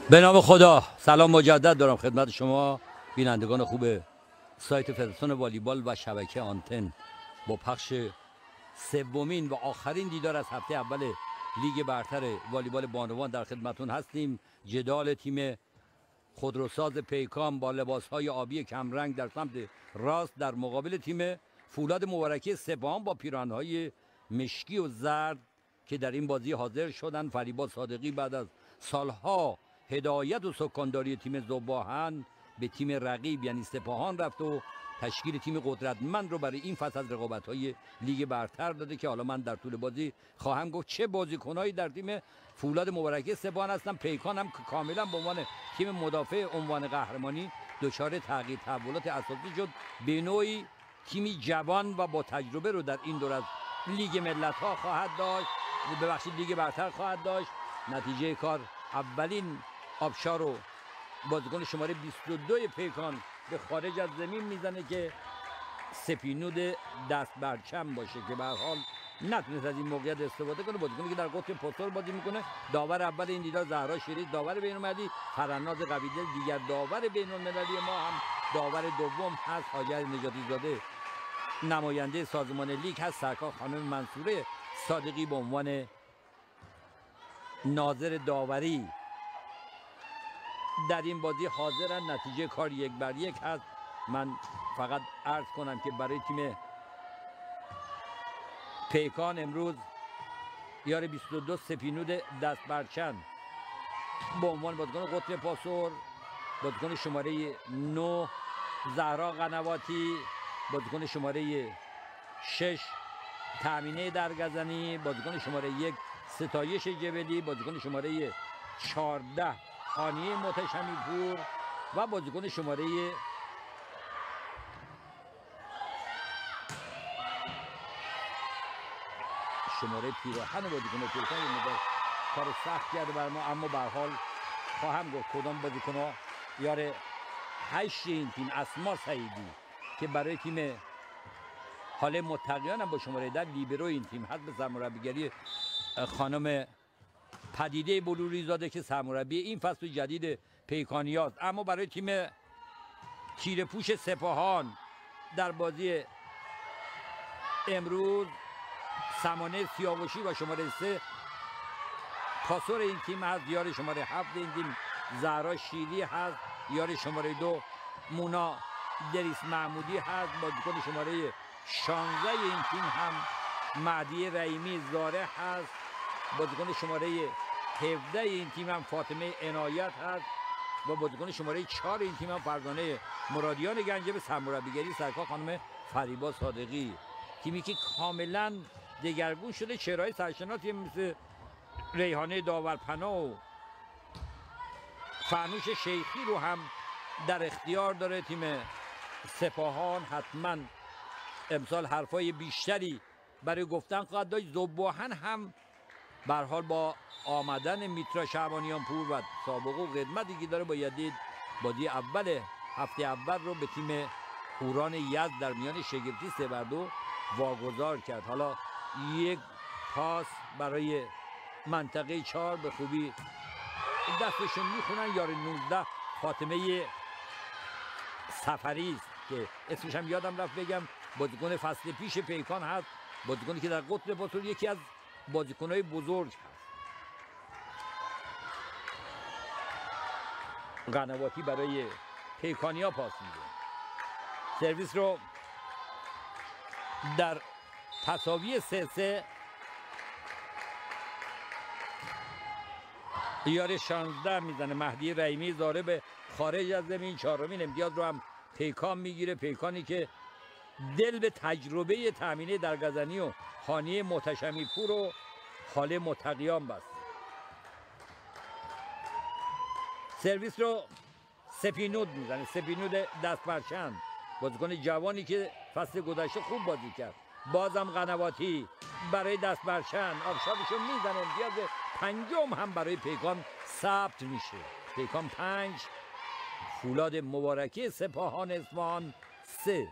به نام خدا. سلام مجدد دارم خدمت شما بینندگان خوب سایت فدراسیون والیبال و شبکه آنتن با پخش سومین و آخرین دیدار از هفته اول لیگ برتر والیبال بانوان در خدمتون هستیم. جدال تیم خودروساز پیکان با لباسهای آبی کمرنگ در سمت راست در مقابل تیم فولاد مبارکی سپاهان با پیراهن‌های مشکی و زرد که در این بازی حاضر شدن. فریبا صادقی بعد از سالها هدایت و سکانداری تیم ذوب‌آهن به تیم رقیب یعنی سپاهان رفت و تشکیل تیم قدرتمند رو برای این فصل از رقابت‌های لیگ برتر داده که حالا من در طول بازی خواهم گفت چه بازیکنایی در تیم فولاد مبارکی سپاهان هستن. پیکان هم کاملا به عنوان تیم مدافع عنوان قهرمانی دچار تغییر تحولات اساسی شد. به نوعی تیمی جوان و با تجربه رو در این دور از لیگ ملت‌ها خواهد داشت، ببخشید لیگ برتر خواهد داشت. نتیجه کار اولین آبشار رو بازیکن شماره 22 پیکان به خارج از زمین میزنه که سپینود دست برچم باشه که به هر حال نتونست از این موقعیت استفاده کنه. بازیکنی که در قطب پستور بازی میکنه. داور اول این دیدار زهرا شیری، داور بین‌المللی فرناز قویدل، دیگر داور بین‌المللی ما هم داور دوم هست هاجر نجاتی زاده، نماینده سازمان لیگ هست سرکار خانم منصوره صادقی به عنوان ناظر داوری در این بازی حاضرن. نتیجه کار 1-1 هست. من فقط عرض کنم که برای تیم پیکان امروز یار 22 سپینود دست برچن به عنوان بازیکن قطب پاسور، بازیکن شماره 9 زهرا قنواتی، بازیکن شماره 6 تامینه درگزنی، بازیکن شماره 1 ستایش جبلی، بازیکن شماره 14 هانیه متشمی پور و بازیکن شماره پیراهن بازیکن پیکان یه مقدار کار سخت کرده بر ما، اما به هر حال خواهم گفت کدام بازیکن‌ها یار 8 این تیم اسما سعیدی که برای تیم حال متقیان هم با شماره 10 لیبرو این تیم هست به سرمربیگری خانم پدیده بلوری زاده که سرمربی این فصل جدید پیکانیاست. اما برای تیم تیره‌پوش سپاهان در بازی امروز سمانه سیاوشی و شماره 3 پاسور این تیم هست. یار شماره 7 این تیم زهرا شیری هست. یار شماره 2 مونا دریس محمودی هست. بازیکن شماره 16 این تیم هم مهدی رحیمی زاره هست. بازیکن شماره 17 این تیم هم فاطمه عنایت هست و بازیکن شماره 4 این تیم هم فرزانه مرادیان گنجه به سرمربیگری سرکار خانم فریبا صادقی. تیمی که کاملا دگرگون شده. چهره‌های سرشناسی مثل ریحانه داورپناه و فرنوش شیخی رو هم در اختیار داره تیم سپاهان. حتما امسال حرفای بیشتری برای گفتن خواهد داشت. ذوب‌آهن هم به هر حال با آمدن میترا شعبانیان پور و سابقه و قدمتی که داره باید دید بازی اول هفته اول رو به تیم هوران یزد در میان شگفتی 3-2 واگذار کرد. حالا یک پاس برای منطقه 4 به خوبی دستشون میخونن. یار 19 فاطمه سفری است که اسمش هم یادم رفت بگم، بازیکن فصل پیش پیکان هست، بازیکنی که در قطب پاسور یکی از بازیکنهای بزرگ هست. قنواتی برای پیکانیا پاس میده. سرویس رو در تساوی 3-3 یار 16 میزنه مهدی رحیمی زاره به خارج از زمین. چهارمین امتیاز رو هم پیکان میگیره. پیکانی که دل به تجربه تامینه درگزنی و هانیه متشمی پور و حال متقیان بست. سرویس رو سپینود میزنه. سپینود دست برچند بازیکن جوانی که فصل گذشته خوب بازی کرد. بازم قنواتی برای دست برچند آبشارشو میزنه. امتیاز 5 هم برای پیکان ثبت میشه. پیکان 5 فولاد مبارکی سپاهان اصفهان 3.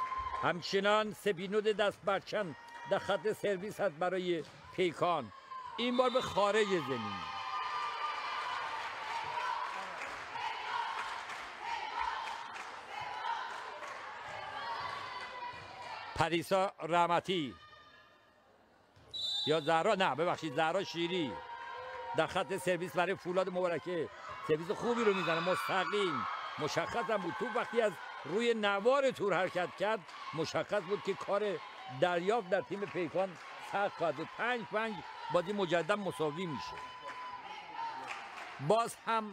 همچنان سپینود دست برچند در خط سرویس هست برای پیکان. این بار به خارج زمین. پریسا رحمتی یا زهرا، نه ببخشید زهرا شیری در خط سرویس برای فولاد مبارکه. سرویس خوبی رو میزنه، مستقیم، مشخص هم بود. تو وقتی از روی نوار تور حرکت کرد مشخص بود که کار دریافت در تیم پیکان سخت خواهد بود. 5-5 بازی مجدد مساوی میشه. باز هم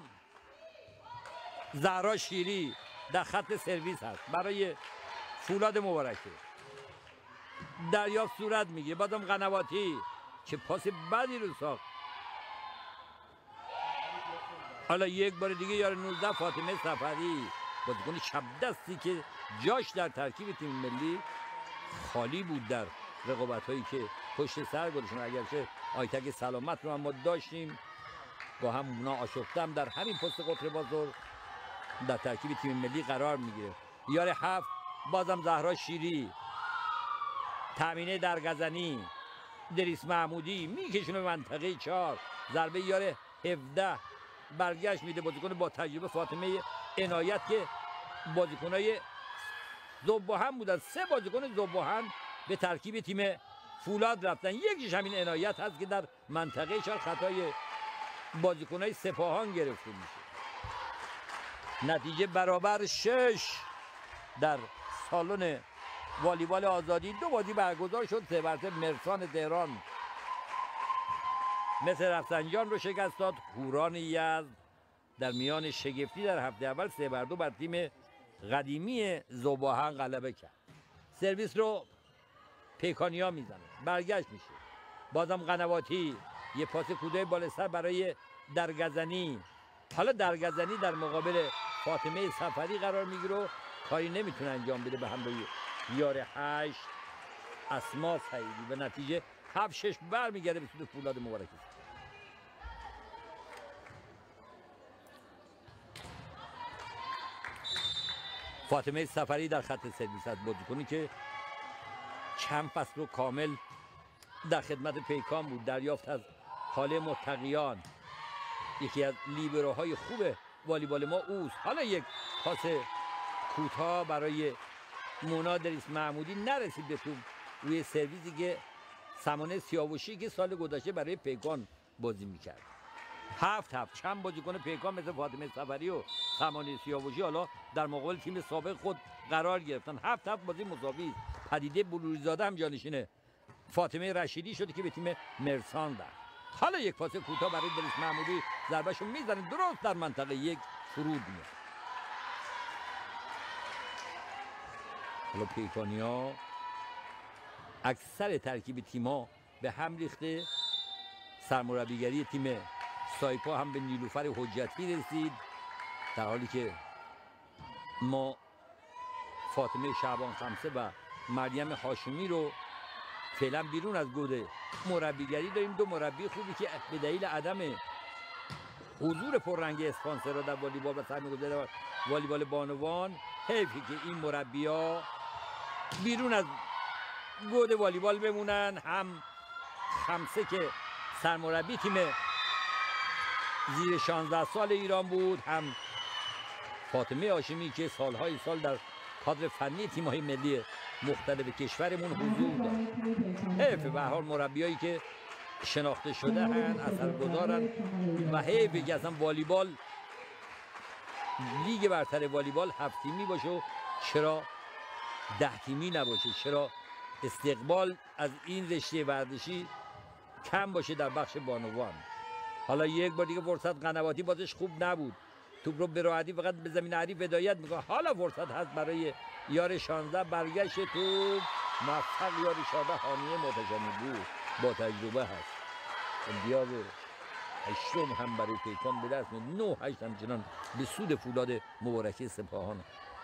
زهرا شیری در خط سرویس هست برای فولاد مبارکه. دریافت صورت میگیره. بازم قنواتی چه پاس بدی رو ساخت. حالا یک بار دیگه یار 19 فاطمه صفری، بازیکن شب دستی که جاش در ترکیب تیم ملی خالی بود در رقابت‌هایی که پشت سر گذاشتن. اگرچه آیتک سلامت رو هم ما داشتیم، با هم اونا آشفتم در همین پست قطر بازار در ترکیب تیم ملی قرار میگیره. یار 7 بازم زهرا شیری، تامینه درگزنی، دریس محمودی میکشونه منطقه 4. ضربه یار 17 برگشت میده بازیکن با تجربه فاطمه عنایت که بازیکنای ذوب‌وهن بودن. 3 بازیکن ذوب‌وهن به ترکیب تیم فولاد رفتن. یکیش همین عنایت هست که در منطقه 4 خطای بازیکنای سپاهان گرفته میشه. نتیجه برابر 6 در سالن والیبال آزادی. 2 بازی برگزار شد. 3-3 مرسان تهران مثل رفسنجان رو شکست داد. هوران یزد در میان شگفتی در هفته اول 3-2 بر تیم قدیمی ذوب‌وهن غلبه کرد. سرویس رو پیکانیا میزنه، برگشت میشه. بازم قنواتی یه پاس کوتاه بالا سر برای درگزنی. حالا درگزنی در مقابل فاطمه صفری قرار میگیره و کاری نمیتونه انجام بده به همراه یار 8 اسما سعیدی. به نتیجه 7-6 برمیگرده به سود فولاد مبارکه. فاطمه صفری در خط سرویس است، بازیکنی که چند فصل رو کامل در خدمت پیکان بود. دریافت از حاله متقیان، یکی از لیبروهای خوب والیبال ما اوست. حالا یک پاس کوتاه برای مونا دریس محمودی، نرسید به توپ روی سرویسی که سمانه سیاوشی که سال گذشته برای پیکان بازی میکرد. 7-7 چند بازیکن پیکان مثل فاطمه صفری و سمانه سیاوشی حالا در مقابل تیم سابق خود قرار گرفتن. 7-7 بازی مساوی. پدیده بلوریزاده هم جانشین فاطمه رشیدی شده که به تیم مرسان داد. حالا یک پاس کوتاه برای دریس محمودی، ضربهشو میزنه درست در منطقه 1 فرود میاد. حالا پیکانیا اکثر ترکیب تیم‌ها به هم ریخته. سرمربیگری تیم سایپا هم به نیلوفر حجتی رسید، در حالی که ما فاطمه شعبان خمسه و مریم هاشمی رو فعلا بیرون از گود مربیگری داریم. 2 مربی خوبی که به دلیل عدم حضور پررنگ اسپانسرها در والیبال و سرمایه‌گذاری والیبال بانوان، حیفی که این مربی‌ها بیرون از گود والیبال بمونن. هم خمسه که سرمربی تیم زیر 16 سال ایران بود، هم فاطمه هاشمی که سالهای سال در کادر فنی تیم‌های ملی مختلف کشورمون حضور داشت. حیف به هر حال مربیایی که شناخته شده هن، اثرگذارن و حیف که اصلا والیبال لیگ برتر والیبال 7 تیمی باشه و چرا 10 تیمی نباشه، چرا استقبال از این رشته ورزشی کم باشه در بخش بانوان. حالا یک بار دیگه فرصت، قنواتی بازش خوب نبود، توپ رو به راحتی فقط به زمین حریف هدایت میکنه. حالا فرصت هست برای یار 16، برگشت توپ موفق. یار 14 هانیه متجانی بود، با تجربه هست. امتیاز 8 هم برای پیکان به دست میاد. 9-8 همچنان به سود فولاد مبارکه سپاهان.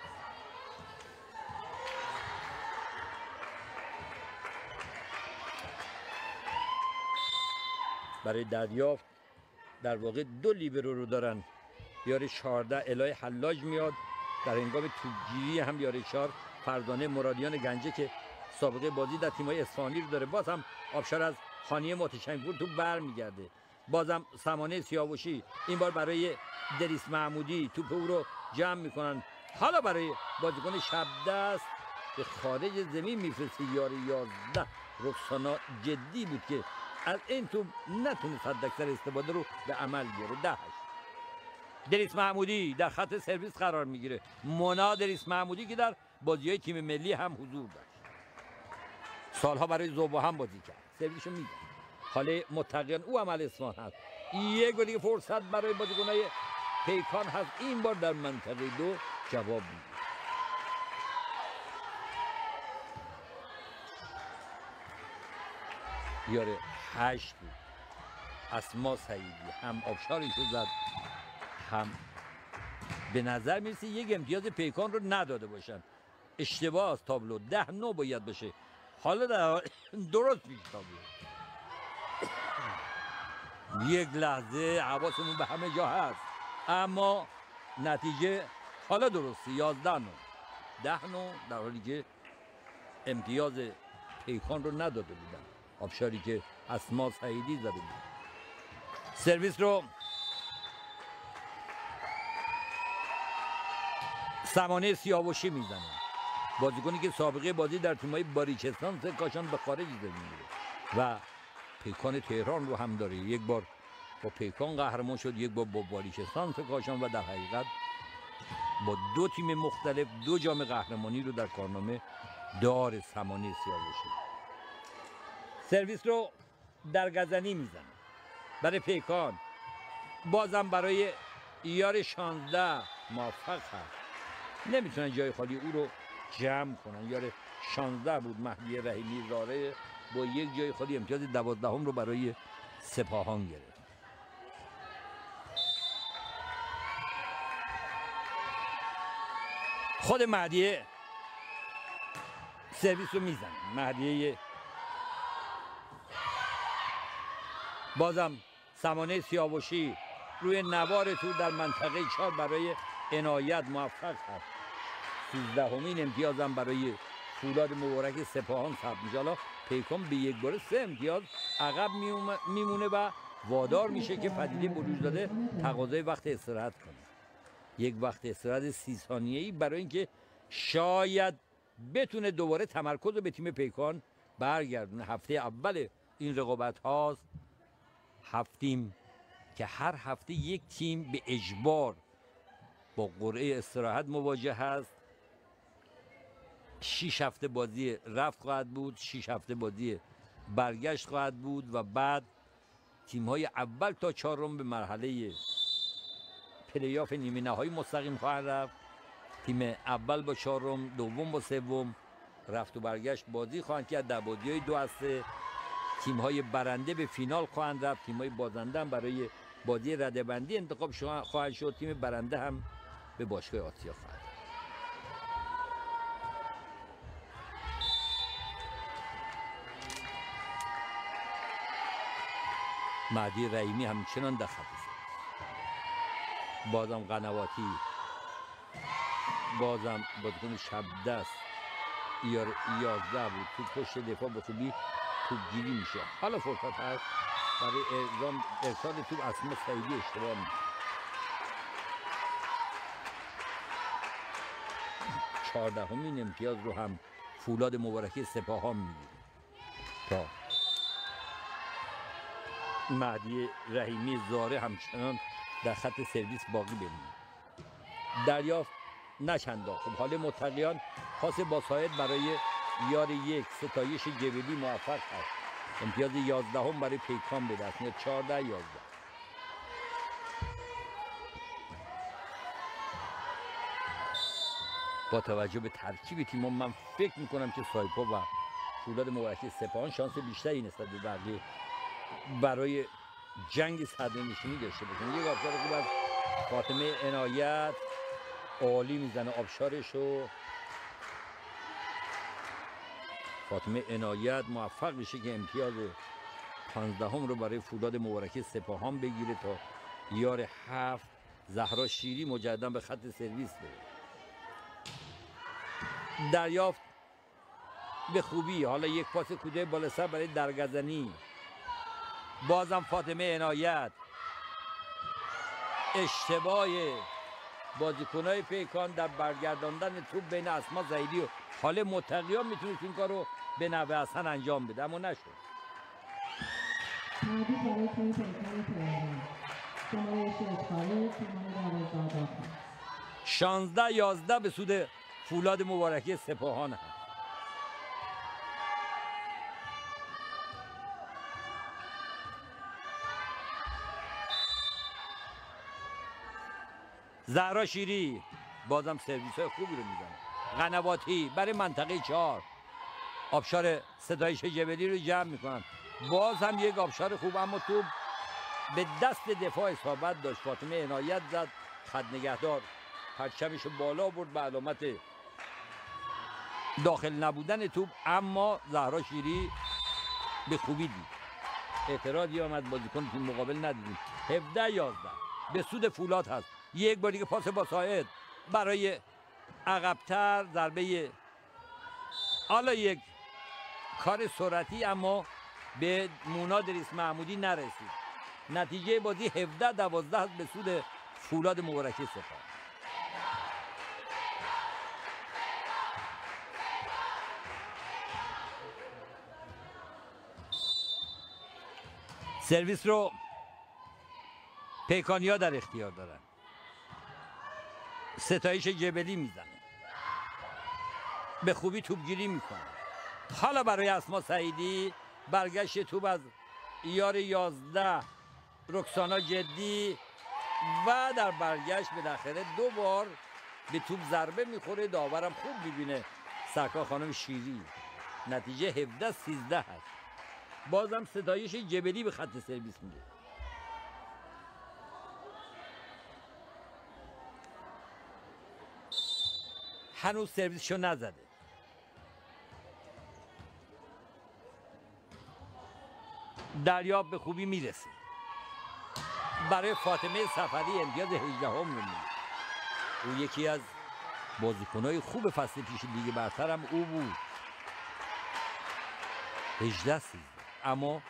برای دریافت در واقع 2 لیبرو رو دارن. یار 14 الهی حلاج میاد، در هنگام توپگیری هم یار 4 فردانه مرادیان گنجه که سابقه بازی در تیم‌های اصفهانی رو داره. باز هم آبشار از خانی متشنگپور توپ برمیگرده. بازم سمانه سیاوشی این بار برای دریس محمودی توپ او رو جمع میکنن. حالا برای بازیکن شب دست به خارج زمین میفرسته یار 11. رکسانا جدی بود که از این توپ نتونست حداکثر استفاده رو به عمل بیاره. 10-8. دریس محمودی در خط سرویس قرار میگیره. مونا دریس محمودی که در بازی‌های تیم ملی هم حضور داشت. سالها برای زوبا هم بازی کرد. سرویسشو میده. حاله متقیان او عمل اصفهان هست. یک گل دیگه فرصت برای بازیکن‌های پیکان هست. این بار در منطقه 2 جواب میده. یاره 8 بود. اسما سعیدی هم آبشاری تو زد، هم به نظر میرسه یک امتیاز پیکان رو نداده باشن. اشتباه از تابلو 10-9 باید بشه. حالا در درست میشه تابلو. یک لحظه حواسمون به همه جا هست، اما نتیجه حالا درسته. 11-9 10-9 در حالی که امتیاز پیکان رو نداده بودن. آبشاری که اسما سعیدی زده بود. سرویس رو سمانه سیاوشی میزنه. بازیکنی که سابقه بازی در تیم‌های باریچستان کاشان به خارج زمین میره و پیکان تهران رو هم داره. یک بار با پیکان قهرمان شد، یک بار با باریچستان کاشان و در حقیقت با 2 تیم مختلف 2 جام قهرمانی رو در کارنامه داره سمانه سیاوشی. سرویس رو در گزنی میزنه برای پیکان. بازم برای یار 16 موفق هست. نمیتونن جای خالی او رو جمع کنن. یار 16 بود مهدی رحیمی زاره، با یک جای خالی امتیاز 12 رو برای سپاهان گرفت. خود مهدی سرویس رو میزنه. مهدی بازم سمانه سیاوشی روی نوار تو در منطقه 4 برای عنایت موفق هست. 13مین امتیازم برای فولاد مبارک سپاهان ثبت میشه. حالا پیکان به یک باره 3 امتیاز عقب میمونه و وادار میشه که پدیده بروز داده تقاضای وقت استراحت کنه. یک وقت استراحت 30 ثانیه‌ای برای اینکه شاید بتونه دوباره تمرکز رو به تیم پیکان برگردونه. هفته اول این رقابت هاست. هفتیم که هر هفته یک تیم به اجبار با قرعه استراحت مواجه هست. 6 هفته بازی رفت خواهد بود، 6 هفته بازی برگشت خواهد بود و بعد تیم‌های اول تا 4 به مرحله پلی‌آف نیمه نهایی مستقیم خواهند رفت. تیم اول با 4، دوم با 3 رفت و برگشت بازی خواهند کرد. در بازی‌های 2 از 3 تیم‌های برنده به فینال خواهند رفت. تیم‌های بازنده هم برای بازی رده‌بندی انتخاب خواهد شد. تیم برنده هم به باشگاه آسیا خواهد رفت. مهدی رحیمی همچنان در خط است. بازم قنواتی، بازم بازیکن شب دست یار 11 بود. تو پشت دفاع با خوبی توپ گیری میشه. حالا فرصت هست برای ارسال توپ. اسما سعیدی اشتباه میکنه. 14مین امتیاز رو هم فولاد مبارکی سپاهان میگیره تا مهدی رحیمی زاره همچنان در خط سرویس باقی بمونه. دریافت نچندان خوب. حال متقیان پاس با ساید برای یار 1 ستایش جبلی موفق هست. امتیاز 11 برای پیکان به دست میاد. 14-11. با توجه به ترکیب تیم‌ها من فکر میکنم که سایپا و فولاد مبارکی سپاهان شانس بیشتری نسبت به بقیه برای جنگ صدرنشینی داشته باشن. یک آبشار خوب از فاطمه عنایت عالی میزنه آبشارشو. فاطمه عنایت موفق میشه که امتیاز 15 رو برای فولاد مبارکی سپاهان بگیره تا یار 7 زهرا شیری مجددا به خط سرویس بره. دریافت به خوبی. حالا یک پاس کوتاه بالا سر برای درگزنی بازم فاطمه عنایت. اشتباه بازیکنای پیکان در برگرداندن توپ بین اسما زیدی و حال متقیان میتونست این کارو به نوع حسن انجام بده اما نشد. تعویض برای تیم پیکان تهران. شماره 6 خارج، شماره 12 داخل. 16-11 به سود فولاد مبارکی سپاهان هست. زهرا شیری بازم سرویس های خوبی رو میزنه. قنواتی برای منطقه 4 آبشار ستایش جبلی رو جمع میکنن. باز هم یک آبشار خوب اما توپ به دست دفاع اصابت داشت. فاطمه عنایت زد، خط نگهدار پرچمش رو بالا برد به علامت داخل نبودن توپ، اما زهرا شیری به خوبی دید. اعتراضی آمد بازیکن تیم مقابل ندیدیم. 17-11 به سود فولاد هست. یک بار دیگه پاس با ساعد برای عقبتر، ضربه حالا یک کار سرعتی اما به مونا دریس محمودی نرسید. نتیجه بازی 17-12 هست به سود فولاد مبارکی سپاه. سرویس رو پیکانیا در اختیار دارن. ستایش جبلی میزنه، به خوبی توپگیری میکنه. حالا برای اسما سعیدی برگشت توپ از یار 11 رکسانا جدی و در برگشت بالاخره 2 بار به توپ ضربه میخوره. داورم خوب میبینه سرکار خانم شیری. نتیجه 17-13 هست. بازم ستایش جبلی به خط سرویس میره. هنوز سرویسشو نزده. دریاب به خوبی میرسه. برای فاطمه صفری امتیاز 18 رو میده. او یکی از بازیکنهای خوب فصل پیش لیگ برتر هم او بود. 18-13 اما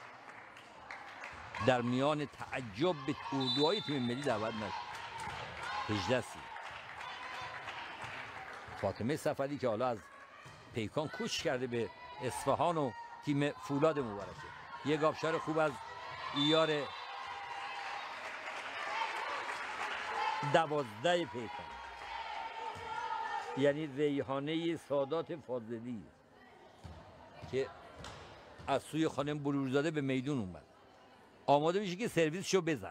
در میان تعجب به اردوهای تیم ملی دعوت نشد. 18-13 فاطمه صفری که حالا از پیکان کوچ کرده به اصفهان و تیم فولاد مبارکه. یک آبشار خوب از ایار 12 پیکان، یعنی ریحانه سادات فاضلی که از سوی خانم بلورزاده به میدون اومد. آماده میشه که سرویسشو بزنه.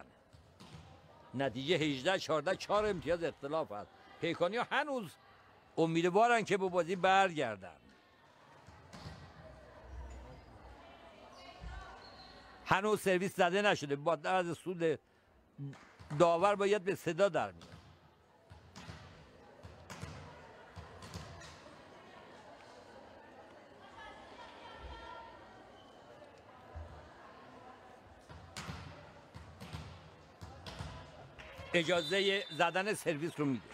نتیجه 18-14 4 امتیاز اختلاف هست. پیکانی ها هنوز امیدوارن که به بازی برگردن. هنوز سرویس زده نشده. با از سود داور باید به صدا در میاد. اجازه زدن سرویس رو میده.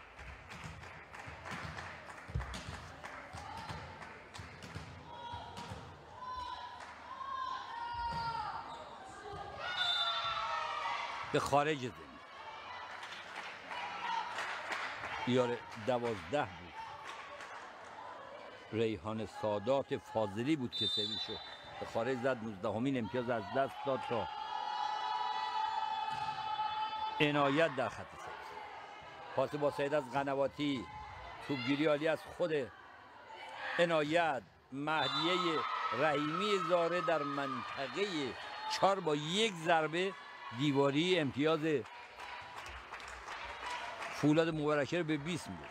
به خارج زمین. یار 12 بود. ریحان سادات فاضلی بود که سرویس شد به خارج زد. 19مین امتیاز از دست داد تا عنایت در خط سرویس. پاس با سعید از قنواتی. توپگیری عالی از خود عنایت. مهدیه رحیمی زاره در منطقه 4 با یک ضربه دیواری امتیاز فولاد مبارکه رو به 20 میده.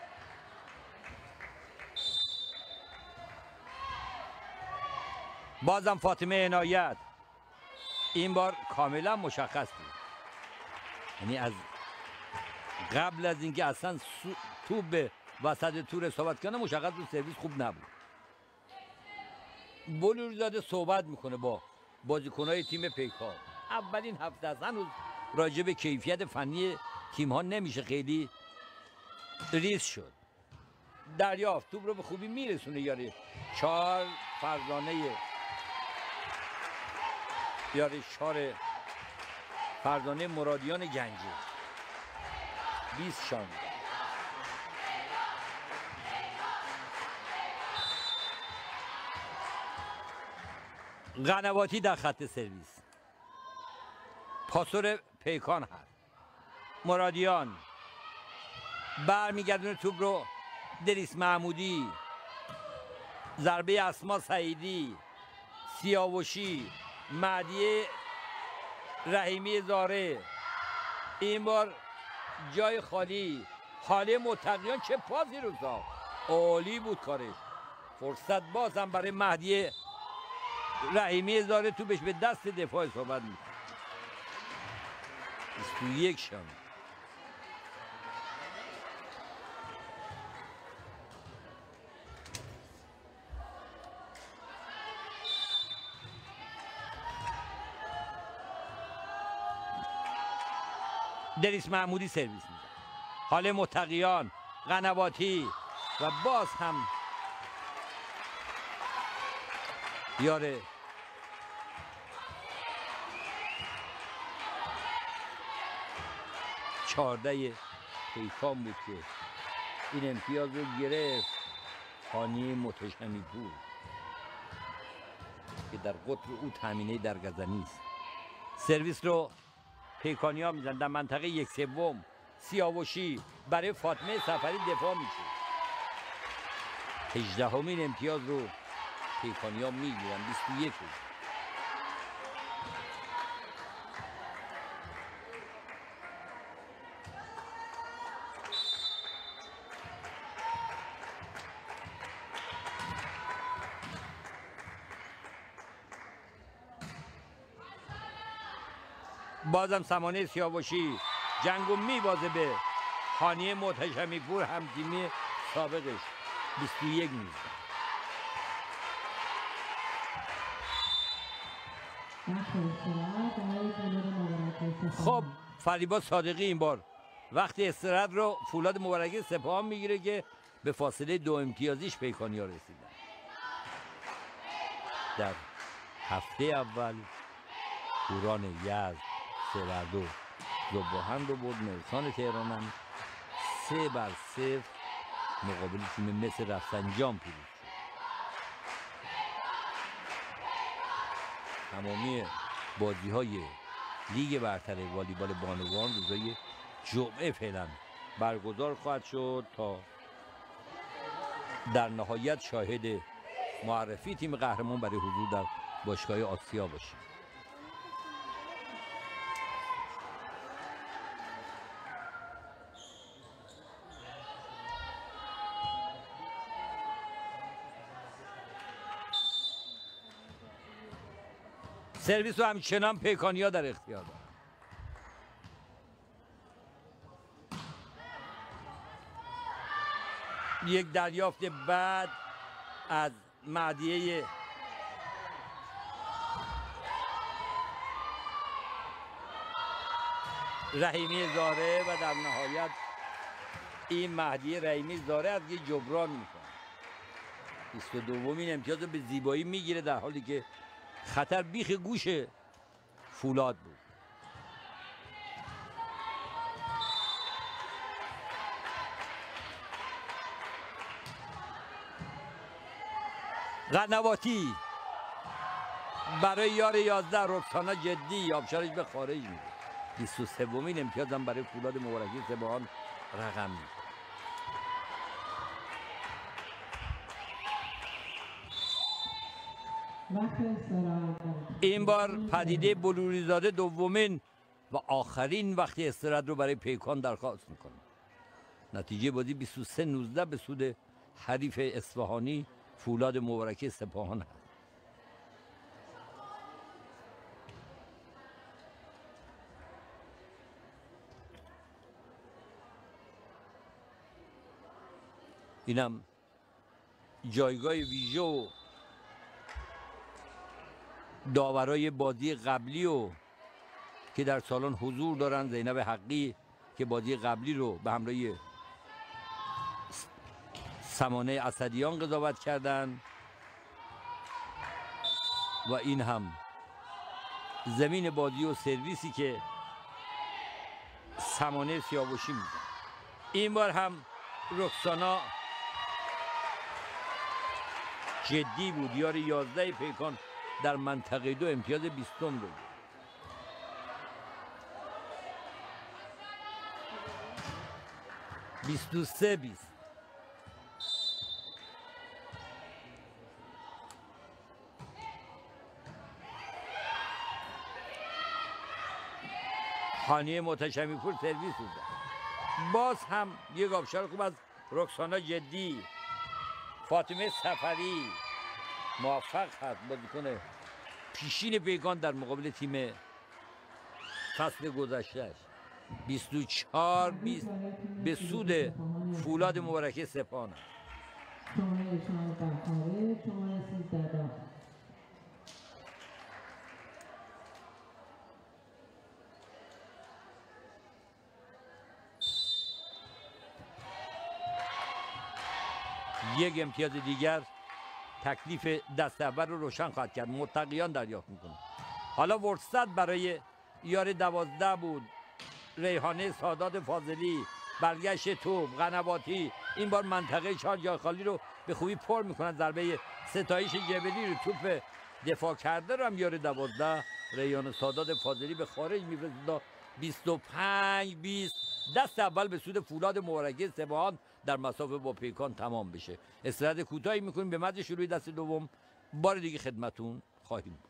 بازم فاطمه عنایت. این بار کاملا مشخص بود، یعنی از قبل از اینکه اصلا توپ به وسط تور صحبت کنه مشخص بود سرویس خوب نبود. بلورزاده صحبت میکنه با بازیکنهای تیم پیکار. اولین هفته از هنوز راجع به کیفیت فنی تیم ها نمیشه خیلی ریز شد. دریافت توپ رو به خوبی میرسونه. یاری 4 فرزانه یاری شار فردانه مرادیان گنجی 20 شان. قنواتی در خط سرویس، پاسور پیکان هست. مرادیان برمیگردونه توپ رو، دریس محمودی، ضربه اسما سعیدی، سیاوشی، مهدی رحیمی زاره، این بار جای خالی، حاله متقیان. چه پاسی رو ساخت، عالی بود کارش. فرصت بازم برای مهدی رحیمی زاره، توپش به دست دفاع صحبت میکنه. 21 شان. دریس محمودی سرویس میده، حال متقیان، قنواتی و باز هم یاره چارده پیکان بود که این امتیاز رو گرفت. خانی متشمی پور که در قطر او تامینه در گزنی است. سرویس رو پیکانی ها میزن در منطقه 1/3. سیاوشی برای فاطمه سفری دفاع میشه. 18مین امتیاز رو پیکانی ها میگیرن. 21. بازم سمانه سیاوشی جنگو میبازه به خانی محتشمی پور، هم تیمی سابقش. 21 میزه. خب فریبا صادقی این بار وقتی استراحت رو فولاد مبارکه سپاهان میگیره که به فاصله 2 امتیازیش پیکانی ها رسیدن. در هفته اول هوران یزد 3-2 زباهن رو برد. مرسان تهران هم 3-0 مقابل تیم مثل رفسنجان پیروز شد. تمامی بازی های لیگ برتر والیبال بانوان روزای جمعه فعلا برگزار خواهد شد تا در نهایت شاهد معرفی تیم قهرمان برای حضور در باشگاه آسیا باشیم. سرویس رو همچنان پیکانیا در اختیار دارن. یک دریافت بعد از مهدیه رحیمی زاره و در نهایت این مهدی رحیمی زاره از یه جبران میکنه. 22مین امتیاز رو به زیبایی میگیره در حالی که خطر بیخ گوش فولاد بود. قنواتی برای یار 11 رکسانا جدی آبشارش به خارج میده. 23مین امتیاز هم برای فولاد مبارکی سپاهان رقم میده. این بار پدیده بلوریزاده دومین و آخرین وقت استراحت رو برای پیکان درخواست میکنه. نتیجه بازی 23-19 به سود حریف اصفهانی فولاد مبارکی سپاهان هست. اینم جایگاه ویژه و داورای بازی قبلی و که در سالن حضور دارن. زینب حقی که بازی قبلی رو به همراه سمانه اسدیان قضاوت کردن و این هم زمین بازی و سرویسی که سمانه سیاوشی میزن. این بار هم رکسانا جدی بود. یار 11 پیکان در منطقه 2 امتیاز 20 رو بود. بیست و سه 20. خانیه متشمی پور سرویس بود. باز هم یک آبشار خوب از رکسانا جدی. فاطمه سفری موفق هست بازیکن پیشین پیکان در مقابل تیم فصل گذشتهش. 24 20 به سود فولاد مبارکه سپاهان. یک امتیاز دیگر تکلیف دست اول رو روشن خواهد کرد. متقیان دریافت میکنه. حالا فرصت برای یار 12 بود. ریحانه سادات فاضلی، برگشت توپ، قنواتی این بار منطقه 4 جای خالی رو به خوبی پر میکنن. ضربه ستایش جبلی رو توپ دفاع کرده رو هم یار 12 ریحانه سادات فاضلی به خارج میفرسته. 25 20 دست اول به سود فولاد مبارکه سپاهان در مسافه با پیکان تمام بشه. استراحت کوتاهی میکنیم. به مد شروع دست دوم بار دیگه خدمتون خواهیم بود.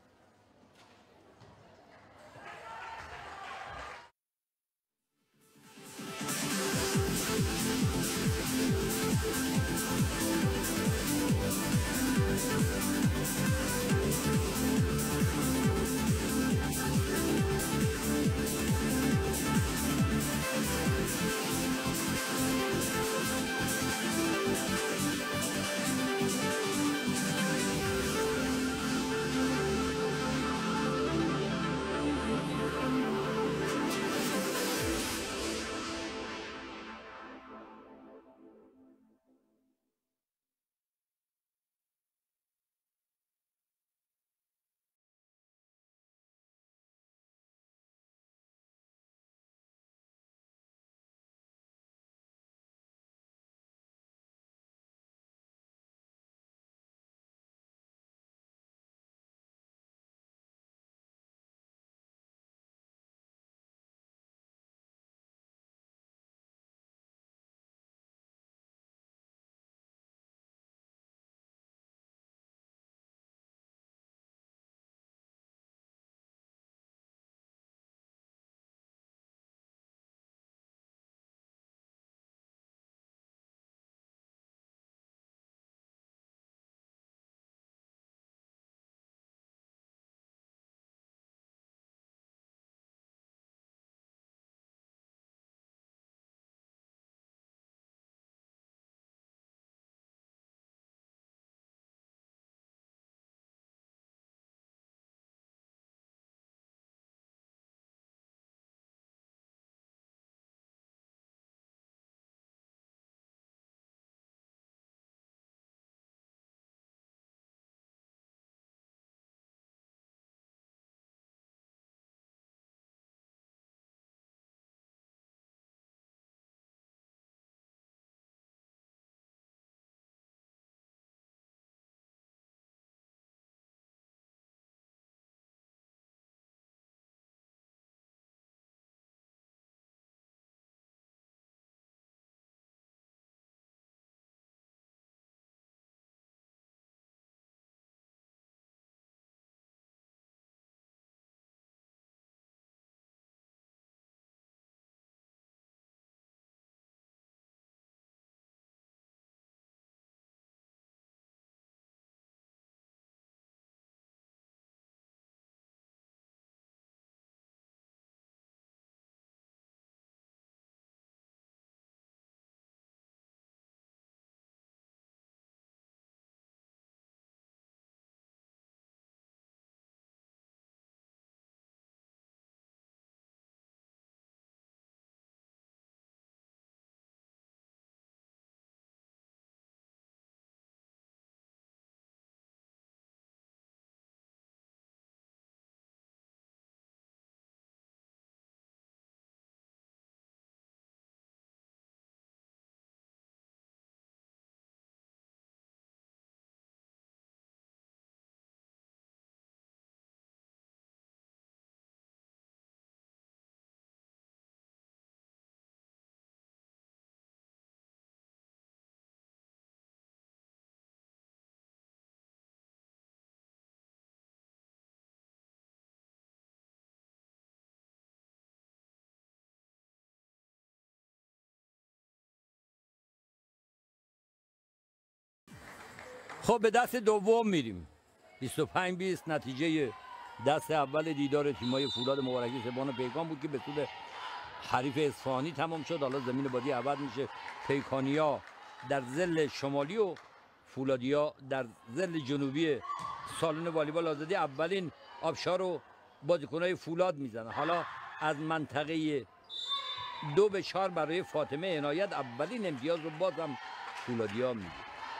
خب به دست دوم میریم. 25-20 نتیجه دست اول دیدار تیمای فولاد مبارکی سپاهان و پیکان بود که به سود حریف اصفهانی تمام شد. حالا زمین بازی عوض میشه. پیکانیا در ظل شمالی و فولادیا در ظل جنوبی سالن والیبال آزادی اولین آبشار رو بازیکنای فولاد میزنن. حالا از منطقه 2-4 برای فاطمه عنایت اولین امتیاز رو بازم فولادیا میگیره.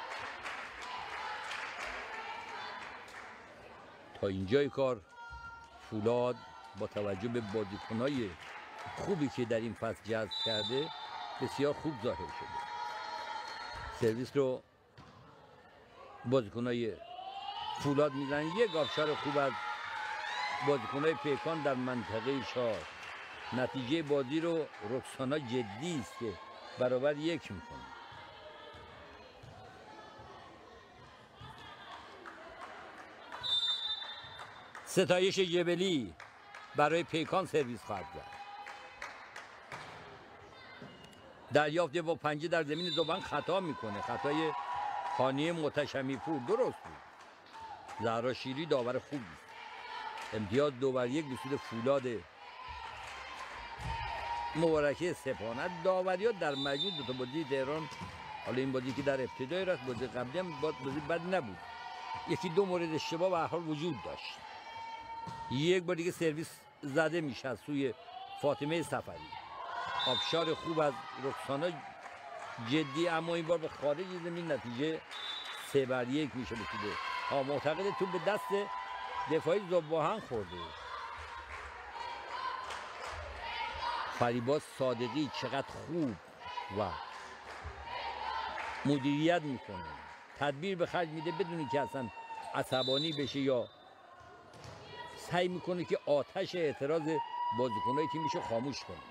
تا اینجای کار فولاد با توجه به بازیکنای خوبی که در این فصل جذب کرده بسیار خوب ظاهر شده. سرویس رو بازیکنای فولاد میزنن. یک آبشار خوب از بازیکنای پیکان در منطقه 4. نتیجه بازی رو رکسانا جدی است که برابر 1 میکنه. ستایش جبلی برای پیکان سرویس خواهد کرد. دریافت با پنجه در زمین زبان خطا میکنه. خطای خانه متشمی پور درست بود. زهرا شیری داور خوب است. امتیاز 2-1 به سود فولاد مبارکه سپاهان. داوری ها در مجموع دو تا بازی تهران، حالا این بازی که در ابتدای راست بازی قبلی هم بازی بد نبود. یکی دو مورد اشتباه به هر حال وجود داشت. یک بار دیگه سرویس زده میشه از سوی فاطمه صفری. آبشار خوب از رکسانا جدی، اما این بار به خارج زمین. نتیجه 3-1 میشه به سود. معتقد تو به دست دفاعی زباهن خورده. فریبا صادقی چقدر خوب و مدیریت میکنه، تدبیر به خرج میده بدونی که اصلا عصبانی بشه یا سعی میکنه که آتش اعتراض بازیکنهای تیمشو خاموش کنه.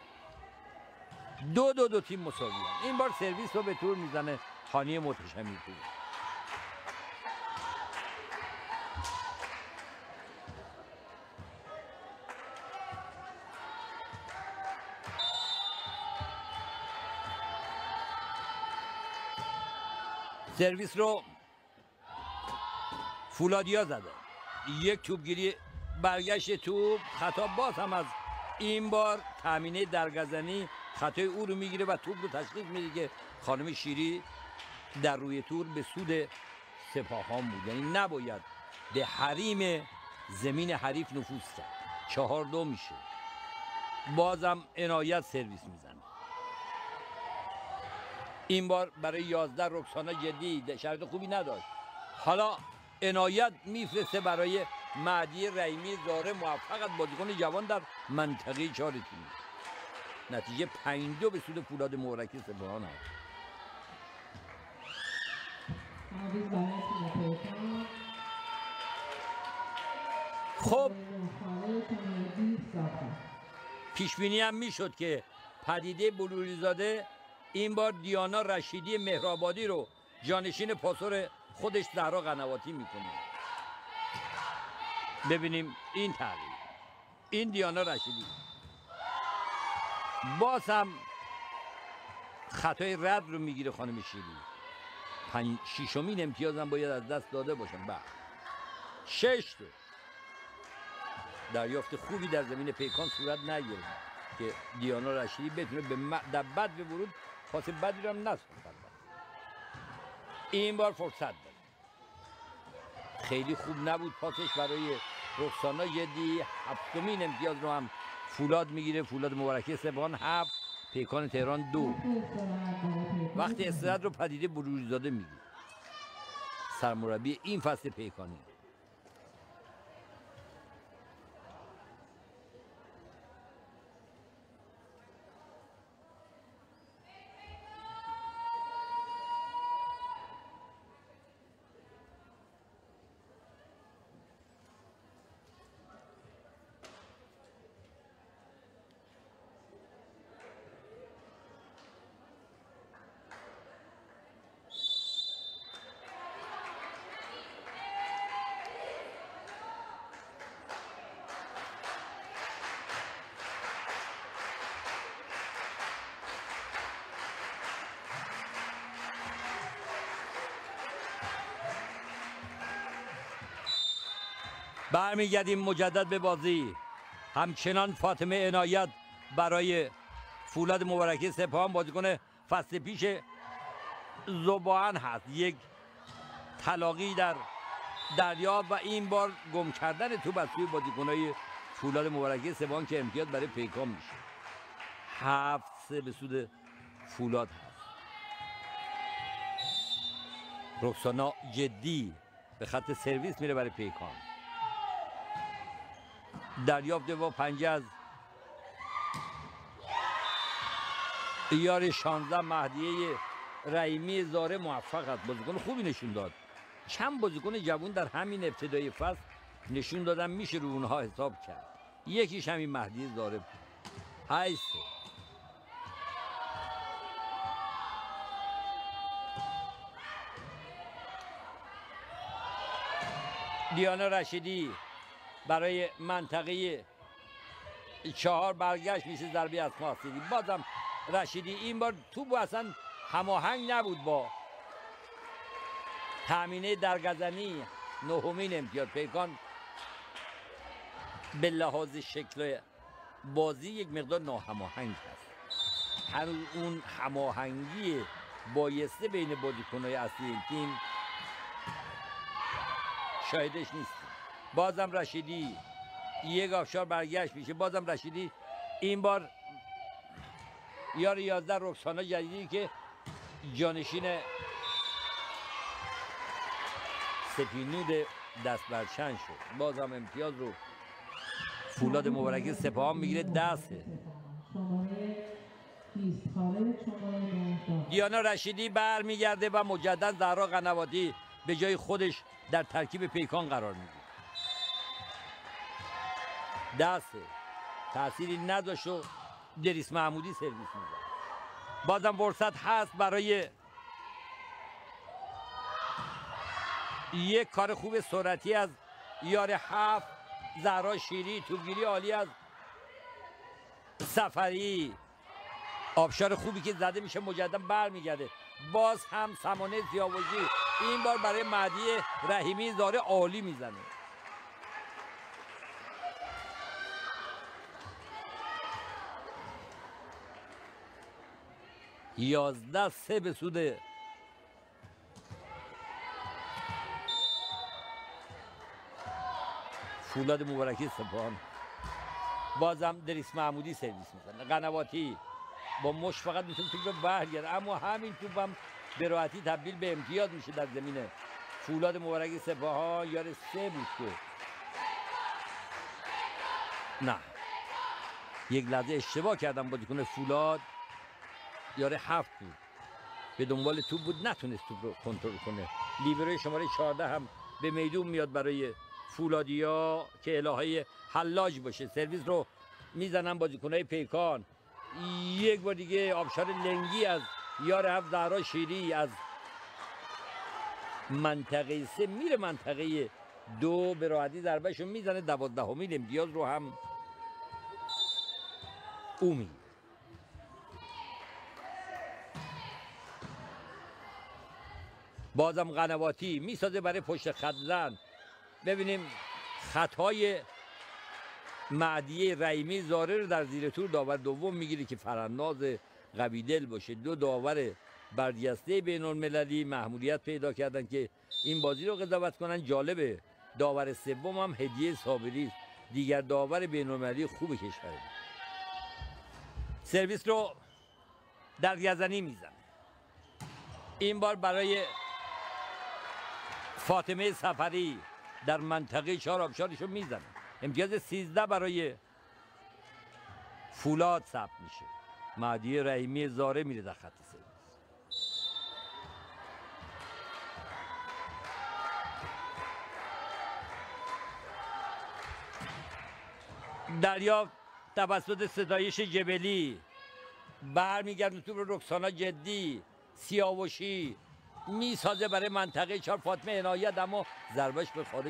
2 تیم مساوی هم. این بار سرویس رو به طور میزنه خانه متشمی پور. سرویس رو فولادیا زده. یک توپگیری برگشت توپ خطا، باز هم از این بار تامینه درگزنی خطای او رو میگیره و توپ رو تشخیص میده که خانم شیری در روی تور به سود سپاهان بود. یعنی نباید به حریم زمین حریف نفوذ کرد. 4-2 میشه. بازم عنایت سرویس میزنه. این بار برای 11 رکسانا جدی شرط خوبی نداشت. حالا عنایت میفرسته برای مهدی رحیمی زاره، موفق از بازیکن جوان در منطقه 4 تیم. نتیجه 5-2 به سود فولاد مبارکی سپاهان است. خب پیش بینی هم میشد که پدیده بلوری زاده این بار دیانا رشیدی مهرآبادی رو جانشین پاسور خودش زهرا قنواتی میکنه. ببینیم این تغییر. این دیانا رشیدی باز هم خطای رد رو میگیره خانم شیری. 6مین امتیاز هم باید از دست داده باشن. 6 دریافت خوبی در زمین پیکان صورت نگرفت که دیانا رشیدی بتونه در بد به ورود پاس بدی رو هم نسخت. این بار فرصت داد. خیلی خوب نبود پاسش برای رکسانا جدی. 7مین امتیاز رو هم فولاد میگیره. فولاد مبارکی سپاهان 7، پیکان تهران 2. وقتی استراحت رو پدیده بلوری زاده میگیره، سرمربی این فصل پیکانی. برمیگردیم مجدد به بازی. همچنان فاطمه عنایت برای فولاد مبارکه سپاهان بازیکن فصل پیش ذوب‌آهن هست. یک تلاقی در دریافت و این بار گم کردن توپ از سوی بازیکن‌های فولاد مبارکه سپاهان که امتیاز برای پیکان میشه. 7-3 به سود فولاد هست. رکسانا جدی به خط سرویس میره برای پیکان. دریافت با پنجه از یار 16 مهدیه رحیمی زاره موفق است. بازیکن خوبی نشون داد. چند بازیکن جوان در همین ابتدای فصل نشون دادن میشه رو اونها حساب کرد. یکیش همین مهدی زاره بود. 8 دیانا رشیدی برای منطقه 4 برگشت میشه ضربه از ماسیدی. بازم رشیدی این بار توپ اصلا هماهنگ نبود با تامینه درگزنی. نهمین امتیاز پیکان به لحاظ شکل بازی یک مقدار ناهماهنگ هست. هنوز اون هماهنگی بایسته بین بازیکن‌های اصلی این تیم شاهدش نیست. بازم رشیدی یک آفشار برگشت میشه. بازم رشیدی این بار یار 11 رکسانا جدیدی که جانشین سپینود دست برچن شد. بازم امتیاز رو فولاد مبارکه سپاهان میگیره. 10. دیانا رشیدی برمیگرده و مجدد زهرا قنواتی به جای خودش در ترکیب پیکان قرار میگیره. 10 تأثیری نداشت و دریس محمودی سرویس میزد. بازم فرصت هست برای یک کار خوب سرعتی از یار 7 زهرا شیری. توپگیری عالی از سفری. آبشار خوبی که زده میشه مجدد برمیگرده. باز هم سمانه سیاوشی این بار برای مهدی رحیمی زاره عالی میزنه. 11-3 به سود فولاد مبارکی سپاهان. بازم دریس محمودی سرویس میزنه. قنواتی با مش فقط میتونه توپ رو برگرده، اما همین توپ هم به راحتی تبدیل به امتیاز میشه در زمین فولاد مبارکی سپاهان. یار 3 بود که نه، یک لحظه اشتباه کردم بازیکن فولاد. یار 7 بود، به دنبال توپ بود، نتونست توپ رو کنترل کنه. لیبروی شماره 14 هم به میدون میاد برای فولادیا که الهه حلاج باشه. سرویس رو میزنن بازیکنای پیکان. یک بار دیگه آبشار لنگی از یار 7 زهرا شیری از منطقه 3 میره منطقه 2 به راحتی ضربهشو میزنه. 12مین امتیاز رو هم او میگیره. بازم قنواتی میسازه برای پشت خط زن. ببینیم خطای مهدی رحیمی زاره رو در زیر تور داور دوم میگیره که فرناز قویدل باشه. 2 داور برجسته بین المللی محمولیت پیدا کردن که این بازی رو قضاوت کنن. جالبه داور سوم هم هدیه صابری است، دیگر داور بین المللی خوب کشور. سرویس رو در گزنی میزنه. این بار برای فاطمه سفری در منطقه 4 آبشارشو میزنه. امتیاز 13 برای فولاد ثبت میشه. مهدی رحیمی زاره میره در خط سرویس. دریافت توسط ستایش جبلی. برمیگرده تو رو رکسانا جدی. سیاوشی میسازه برای منطقه 4 فاطمه عنایت، اما ضربش به خارج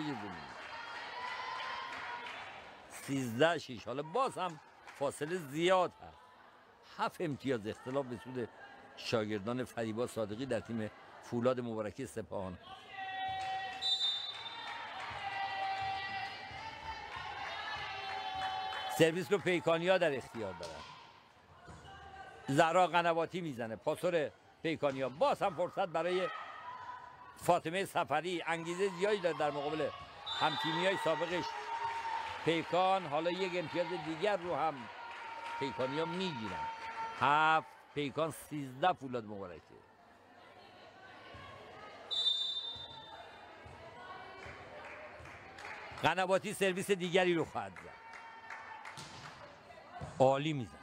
زمین. 13-6. حالا باز هم فاصله زیاد هست. 7 امتیاز اختلاف به سود شاگردان فریبا صادقی در تیم فولاد مبارکی سپاهان. سرویس رو پیکانیا در اختیار دارن. زهرا قنواتی میزنه، پاسور پیکانیا. باز هم فرصت برای فاطمه سفری، انگیزه زیادی داره در مقابل همتیمیای سابقش پیکان. حالا یک امتیاز دیگر رو هم پیکانیا میگیرن. 7 پیکان 13 فولاد مبارکه. قنواتی سرویس دیگری رو خواهد زد. عالی میزن.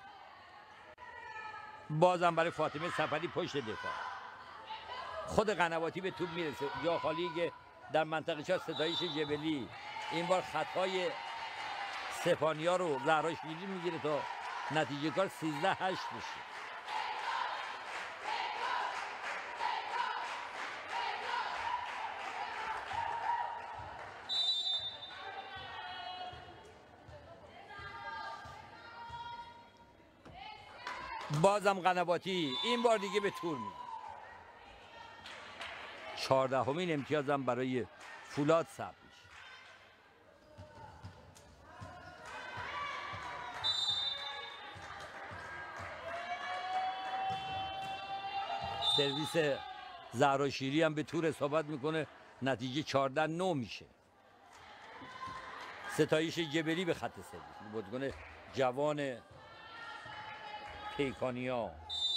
بازم برای فاطمه سفری پشت دفاع. خود قنواتی به توپ میرسه. جا خالی که در منطقه 4 ستایش جبلی. این بار خطای سپانیا رو زهرا شیری میگیره تا نتیجه کار 13-8 بشه. بازم قنواتی این بار دیگه به تور میده. 14مین امتیازم برای فولاد ثبت میشه. سرویس زهرا شیری هم به تور اصابت میکنه. نتیجه 14-9 میشه. ستایش جبلی به خط سرویس. بازیکن جوان پیکانیا.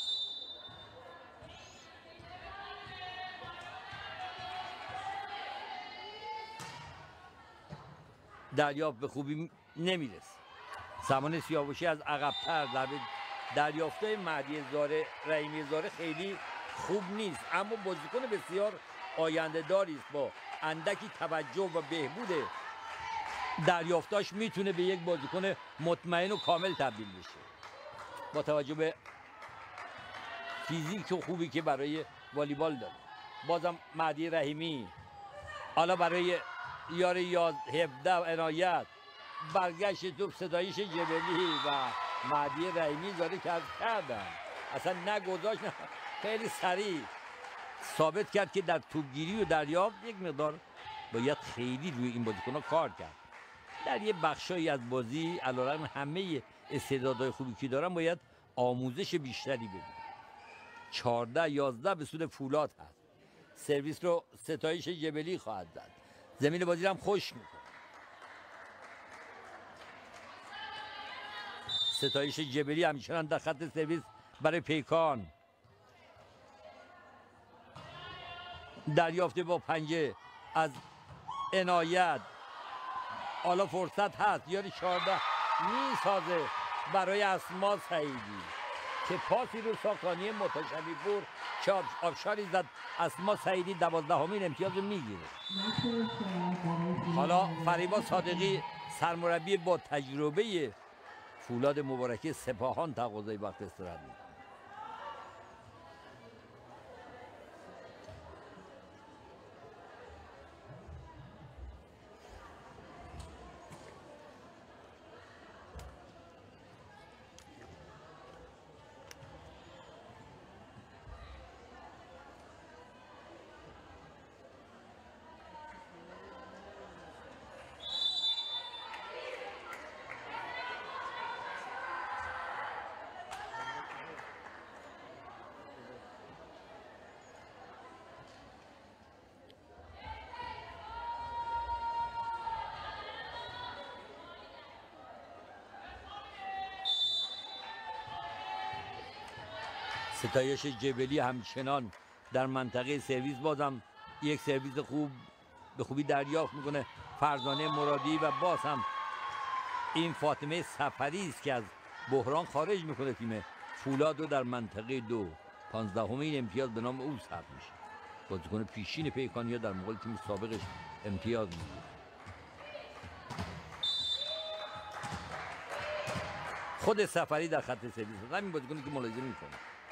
دریافت به خوبی نمیرسه. سامان سیاوشی از عقب‌تر دریافته مهدی زاره، رحیمی زاره خیلی خوب نیست، اما بازیکن بسیار آینده داری است. با اندکی توجه و بهبود دریافتاش میتونه به یک بازیکن مطمئن و کامل تبدیل بشه. با توجه به فیزیک و خوبی که برای والیبال داره. بازم مهدی رحیمی حالا برای یار 17 عنایت برگشت توپ ستایش جبلی و مهدی رحیمی زاره کردن. اصلا نگذاشت، خیلی سریع ثابت کرد که در توپگیری و دریافت یک مقدار باید خیلی روی این بازیکن‌ها کار کرد. در یه بخشایی از بازی علیرغم همه استعدادهای خوبی که دارن باید آموزش بیشتری ببینن. 14-11 به سود فولاد هست. سرویس رو ستایش جبلی خواهد زد. زمین بازی هم خوش میکنه. ستایش جبلی همچنان در خط سرویس برای پیکان. دریافته با پنجه از عنایت. حالا فرصت هست. یاری 14 میسازه برای اسما سعیدی که پاسی رو ساکانی متشبی پور چاپ آبشاری زد. اسما سعیدی 12مین امتیاز رو میگیره. حالا فریبا صادقی سرمربی با تجربه فولاد مبارکه سپاهان تقاضای وقت استراحت میکنه. ستایش جبلی همچنان در منطقه سرویس. بازم یک سرویس خوب به خوبی دریافت میکنه فرزانه مرادی و باز هم این فاطمه سفری است که از بحران خارج میکنه تیم فولاد رو در منطقه 2. 15مین امتیاز به نام او ثبت میشه. بازیکن پیشین پیکانیا در مقابل تیم سابقش امتیاز میگیره. خود سفری در خط سرویس همین بازیکنی که ملاحظه میکنه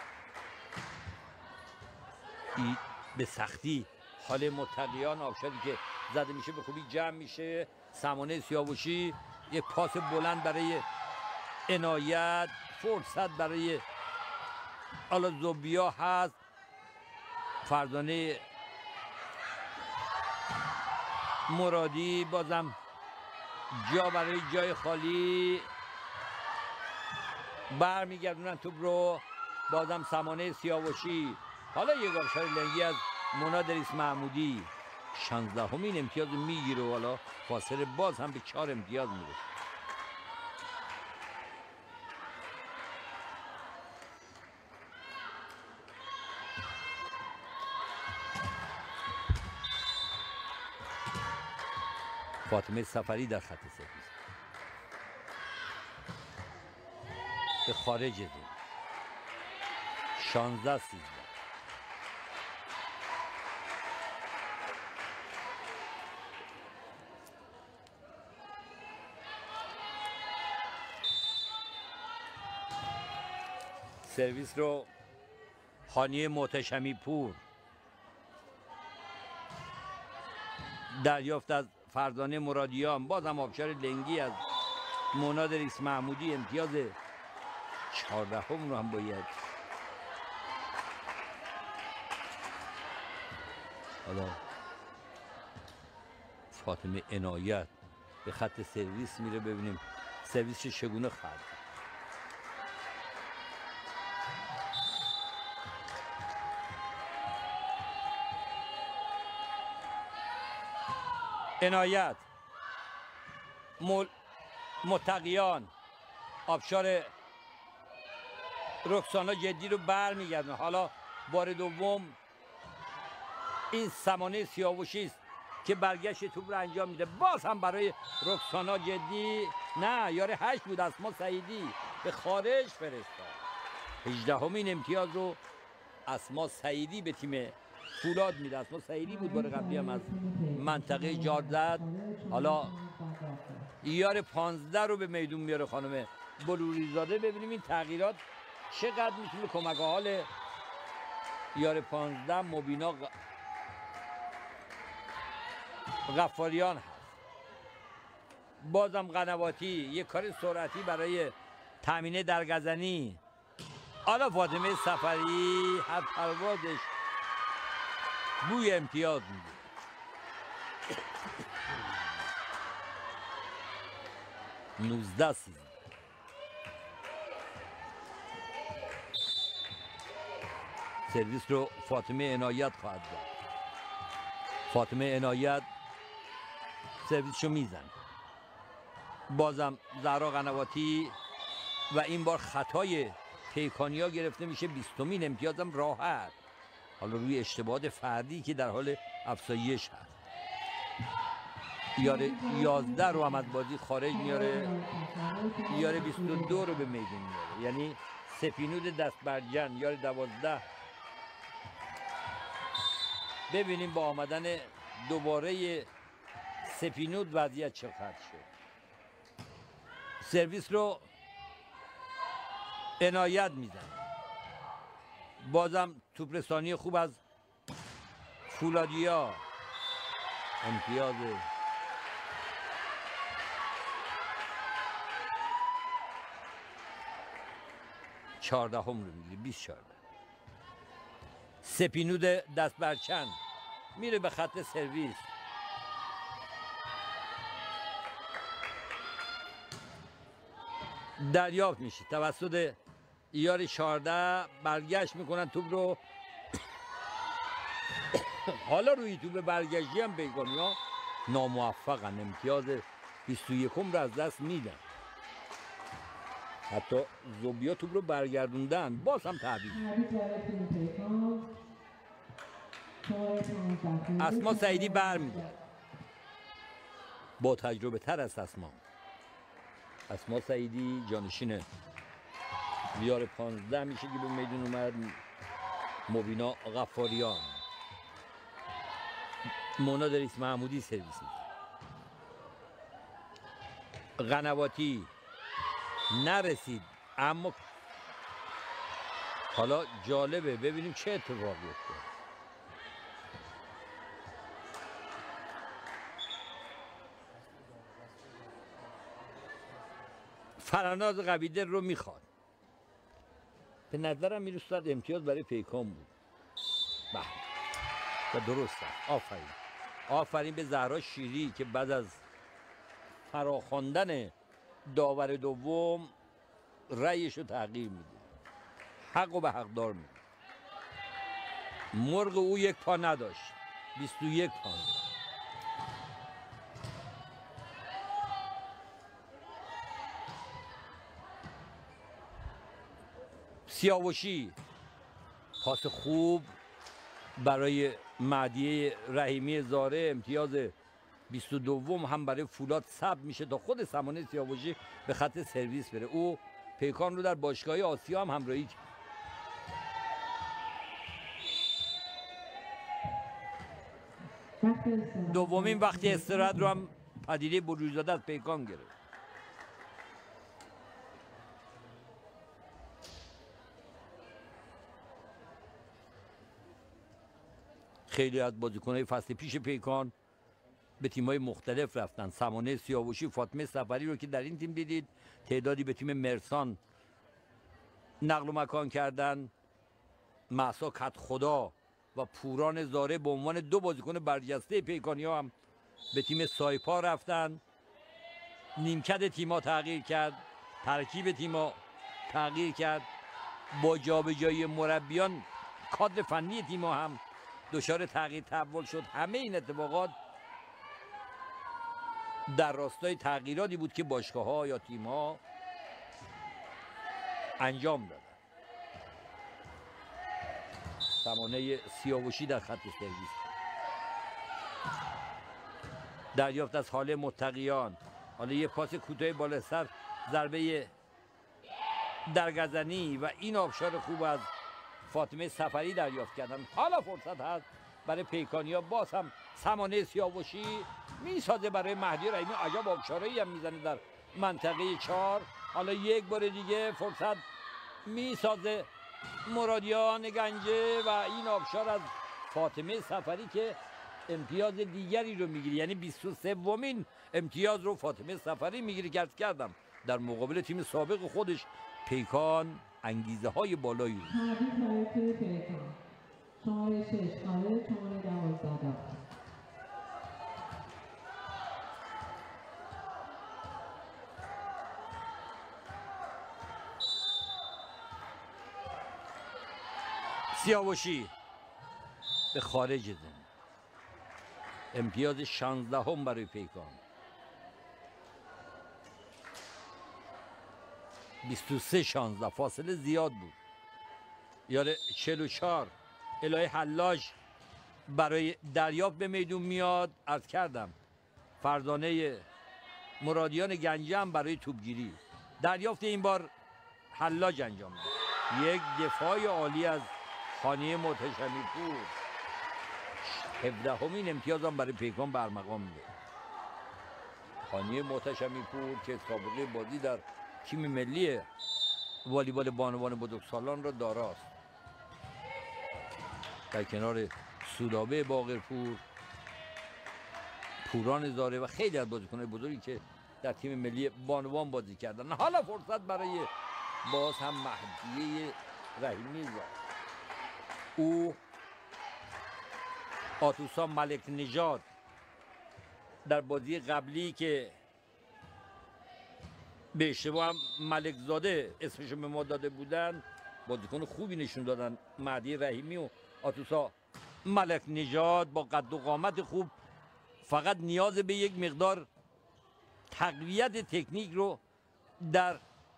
به سختی حال متقیان آبشاری که زده میشه به خوبی جمع میشه. سمانه سیاوشی یک پاس بلند برای عنایت. فرصت برای آلازوبیا هست. فرزانه مرادی بازم جا برای جای خالی. برمیگردونن توپ رو. بازم سمانه سیاوشی، حالا یک آبشار لنگی از مونا دریس محمودی. 16مین امتیاز میگیره و حالا فاصله باز هم به 4 امتیاز میرسه. فاطمه سفری در خط سرویس به خارج زمین. 16-13. سرویس رو هانیه محتشمی پور، دریافت از فرزانه مرادیان، بازم آبشار لنگی از مونا دریس محمودی. امتیاز 14 رو هم باید حالا فاطمه عنایت به خط سرویس میره. ببینیم سرویس چگونه خواهد. عنایت، متقیان، آبشار رکسانا جدی رو برمیگردن. حالا بار دوم این سمانه سیاوشی است که برگشت توپ رو انجام میده. باز هم برای رکسانا جدی، نه یار 8 بود، اسما سعیدی به خارج فرستاد. 18مین امتیاز رو اسما سعیدی به تیم فولاد میده. اسما سعیدی بود بار قبلی هم از منطقه جار زد. حالا یار 15 رو به میدون میاره خانم بلوری زاده. ببینیم این تغییرات چقدر میتونه کمک حال یار 15 مبینا غفاریان هست. بازم قنواتی یک کار سرعتی برای تامین درگزنی. حالا فاطمه سفری هر پروازش بوی امتیاز میده. نوزده سرویس رو فاطمه عنایت خواهد داد. فاطمه عنایت سرویسشو میزن. بازم زهرا قنواتی و این بار خطای پیکانیا گرفته میشه. 20مین امتیازم راحت. حالا روی اشتباهات فردی که در حال افزایش هست. یار 11 رو هم از بازی خارج میاره. یار 22 رو به میدون میاره. یعنی سپینود دست برجن یار 12. ببینیم با آمدن دوباره سپینود وضعیت چه خواهد شد. سرویس رو عنایت میزنه. بازم توپ رسانی خوب از فولادیا. امتیاز 14 رو میگیره. 20-14. سپینود دست برچن میره به خط سرویس. دریافت میشه توسط یار 14. برگشت میکنن توپ رو. حالا روی توپ برگشتی هم بیگانیا ناموفقن. امتیاز 21 رو از دست میدن. حتی زوبیا توپ رو برگردوندن. باز هم تعویض. اسما سعیدی برمیگرد. با تجربه تر است اسما سعیدی جانشین یار 15 میشه که به میدون اومد. مبینا غفاریان، مونا دریس محمودی سرویس. قنواتی نرسید، اما حالا جالبه ببینیم چه اتفاقی افتاد. فرناز قبیده رو میخواد. به نظرم میرسد امتیاز برای پیکان بود. بله و درسته. آفرین به زهرا شیری که بعد از فراخواندن داور دوم رأیش رو تغییر میده، حق و به حقدار میده. مرغ او یک پا نداشت، 21 پا. سیاوشی پاس خوب برای مهدی رحیمی زاره، امتیاز 22 هم برای فولاد ثبت میشه تا خود سمانه سیاوشی به خط سرویس بره. او پیکان رو در باشگاه آسیا هم همراهی کرد. دومین وقتی استراحت رو هم پدیده بروزاده از پیکان گرفت. خیلی از بازیکن‌های فصل پیش پیکان به تیم‌های مختلف رفتن. سمانه سیاوشی، فاطمه سفری رو که در این تیم دیدید، تعدادی به تیم مرسان نقل و مکان کردن. مهسا کدخدا و پوران زاره به عنوان 2 بازیکن برجسته پیکانی‌ها هم به تیم سایپا رفتن. نیمکت تیم‌ها تغییر کرد، ترکیب تیم‌ها تغییر کرد. با جابجایی مربیان کادر فنی تیم‌ها هم دچار تغییر تحول شد. همه این اتفاقات در راستای تغییراتی بود که باشگاه‌ها یا تیم‌ها انجام دادن. سمانه سیاوشی در خط سرویس، دریافت از حاله متقیان. حالا یه پاس کوتاه بالا سر، ضربه درگزنی و این آبشار خوب از فاطمه سفری دریافت کردن. حالا فرصت هست برای پیکانیا. باز هم سمانه سیاوشی میسازه برای مهدی رحیمی. عجب آبشارایی هم میزنه در منطقه 4. حالا یک بار دیگه فرصت میسازه مرادیان گنجه و این آبشار از فاطمه سفری که امتیاز دیگری رو میگیری، یعنی 23مین امتیاز رو فاطمه سفری میگیری. که کردم در مقابل تیم سابق خودش پیکان انگیزه های بالایی رو. شماره 6 خالد، شماره 12 سیاوشی به خارج زمین، امتیاز 16 برای پیکان. 23-16 فاصله زیاد بود. یاره 44 الهی حلاج برای دریافت به میدون میاد. عرض کردم فرزانه مرادیان گنجه هم برای توپگیری. دریافت این بار حلاج انجام داد. یک دفاع عالی از خانه محتشمی پور. 17مین امتیاز هم برای پیکان برمقام میده. خانه محتشمی پور که سابقه بازی در تیم ملی والیبال بانوان بزرگسالان را داراست، در کنار سودابه باقرپور، پوران زاره و خیلی از بازیکن‌های بزرگی که در تیم ملی بانوان بازی کردن. حالا فرصت برای باز هم مهدی رحیمی زاد. او آتوسا ملک نژاد در بازی قبلی که به اشتباه هم ملک زاده اسمشو به ما داده بودن، بازیکن خوبی نشون دادن. مهدی رحیمی و آتوسا ملک نژاد با قد و قامت خوب، فقط نیاز به یک مقدار تقویت تکنیک رو در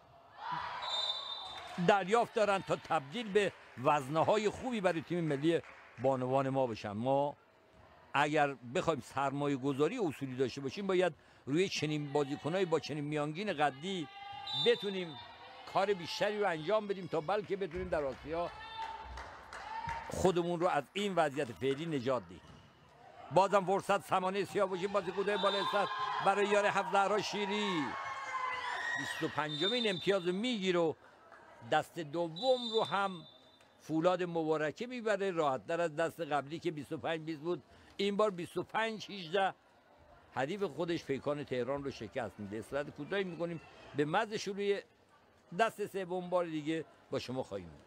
دریافت دارن تا تبدیل به وزنه‌های خوبی برای تیم ملی بانوان ما بشن. ما اگر بخوایم سرمایه گذاری اصولی داشته باشیم، باید روی چنین بازیکنایی با چنین میانگین قدی بتونیم کار بیشتری رو انجام بدیم تا بلکه بتونیم در آسیا خودمون رو از این وضعیت فعلی نجات دهیم. بازم فرصت سمانه سیاوشی، بازیکن بالای سر برای یار حفظه‌ها شیری. 25مین امتیاز میگیره و دست دوم رو هم فولاد مبارکه میبره، راحت‌تر از دست قبلی که 25-20 بود. این بار 25-18 حریف خودش پیکان تهران رو شکست میده. استراحت کوتاهی میکنیم، به محض شروع دست سوم بار دیگه با شما خواهیم بود.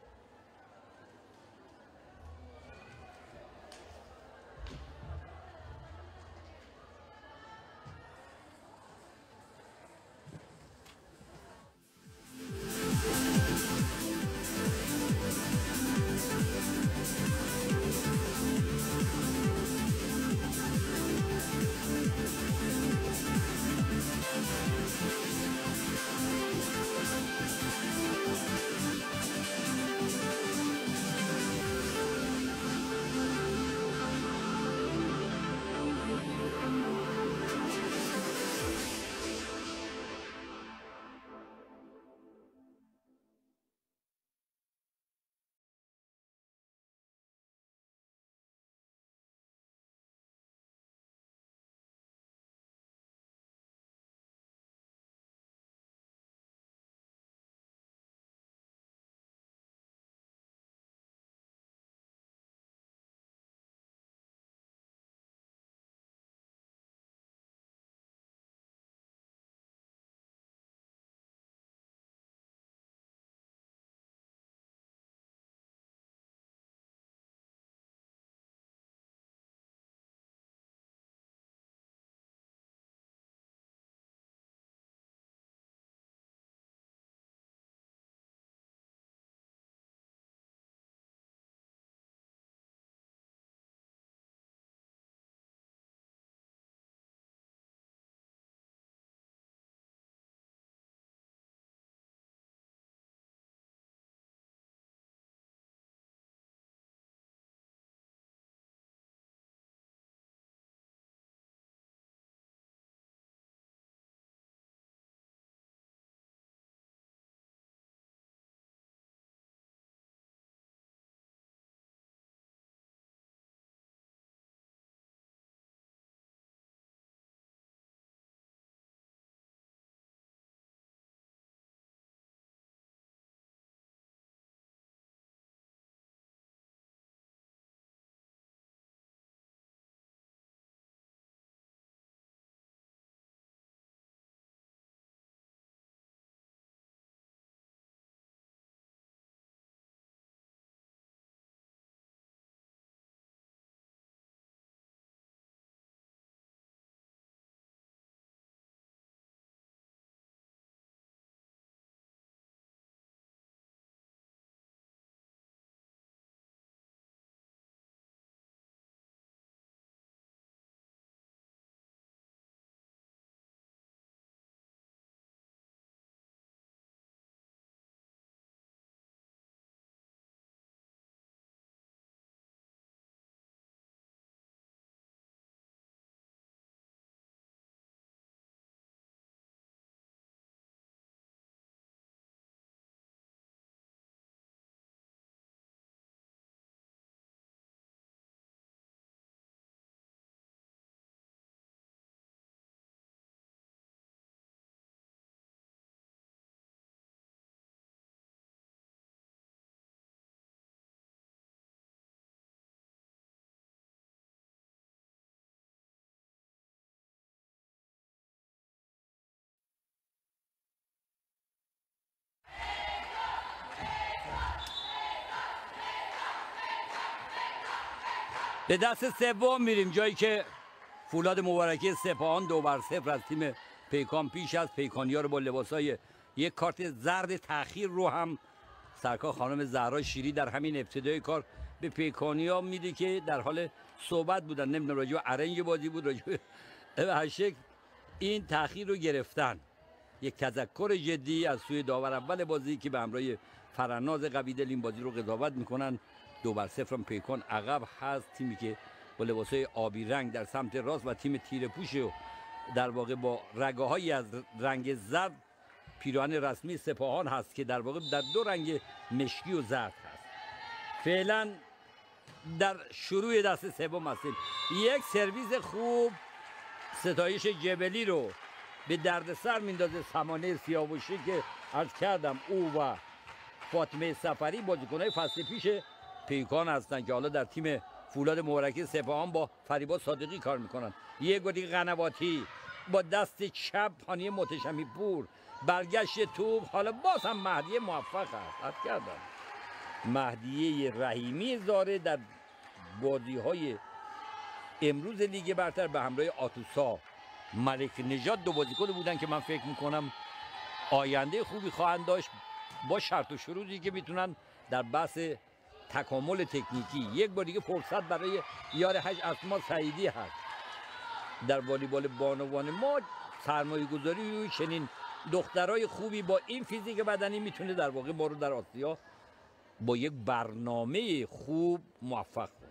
به دست سوم میریم، جایی که فولاد مبارکی سپاهان 2-0 از تیم پیکان پیش از پیکانی‌ها رو با لباسای یک کارت زرد تأخیر رو هم سرکار خانم زهرا شیری در همین ابتدای کار به پیکانی‌ها میده که در حال صحبت بودن، نمیدونم راجع به ارنج بازی بود، راجع به هر شکل این تأخیر رو گرفتن. یک تذکر جدی از سوی داور اول بازی که به همراه فرناز قویدل این بازی رو قضاوت میکنن. 2-0 هم پیکان عقب هست، تیمی که با لباسای آبی رنگ در سمت راست و تیم تیره پوش و در واقع با رگاهایی از رنگ زرد پیراهن رسمی سپاهان هست که در واقع در 2 رنگ مشکی و زرد هست. فعلا در شروع دست سوم هستیم. یک سرویس خوب ستایش جبلی رو به دردسر میندازه سمانه سیاوشی که عرض کردم او و فاطمه سفری بازیکن‌های فصل پیش پیکان هستن که حالا در تیم فولاد مبارکی سپاهان با فریبا صادقی کار میکنن. یک گلی قنواتی با دست چپ هانیه متشمی پور، برگشت توپ، حالا باز هم مهدیه موفق است. عرض کردم مهدیه رحیمی زاره در بازی‌های امروز لیگ برتر به همراه آتوسا ملک نژاد 2 بازیکن بودن که من فکر میکنم آینده خوبی خواهند داشت با شرط و شروطی که میتونن در بحث تکامل تکنیکی. یک بار دیگه فرصت برای یار 8 اسما سعیدی هست. در والیبال بانوان ما سرمایه گذاری روی چنین دخترای خوبی با این فیزیک بدنی میتونه در واقع ما رو در آسیا با یک برنامه خوب موفق کنه.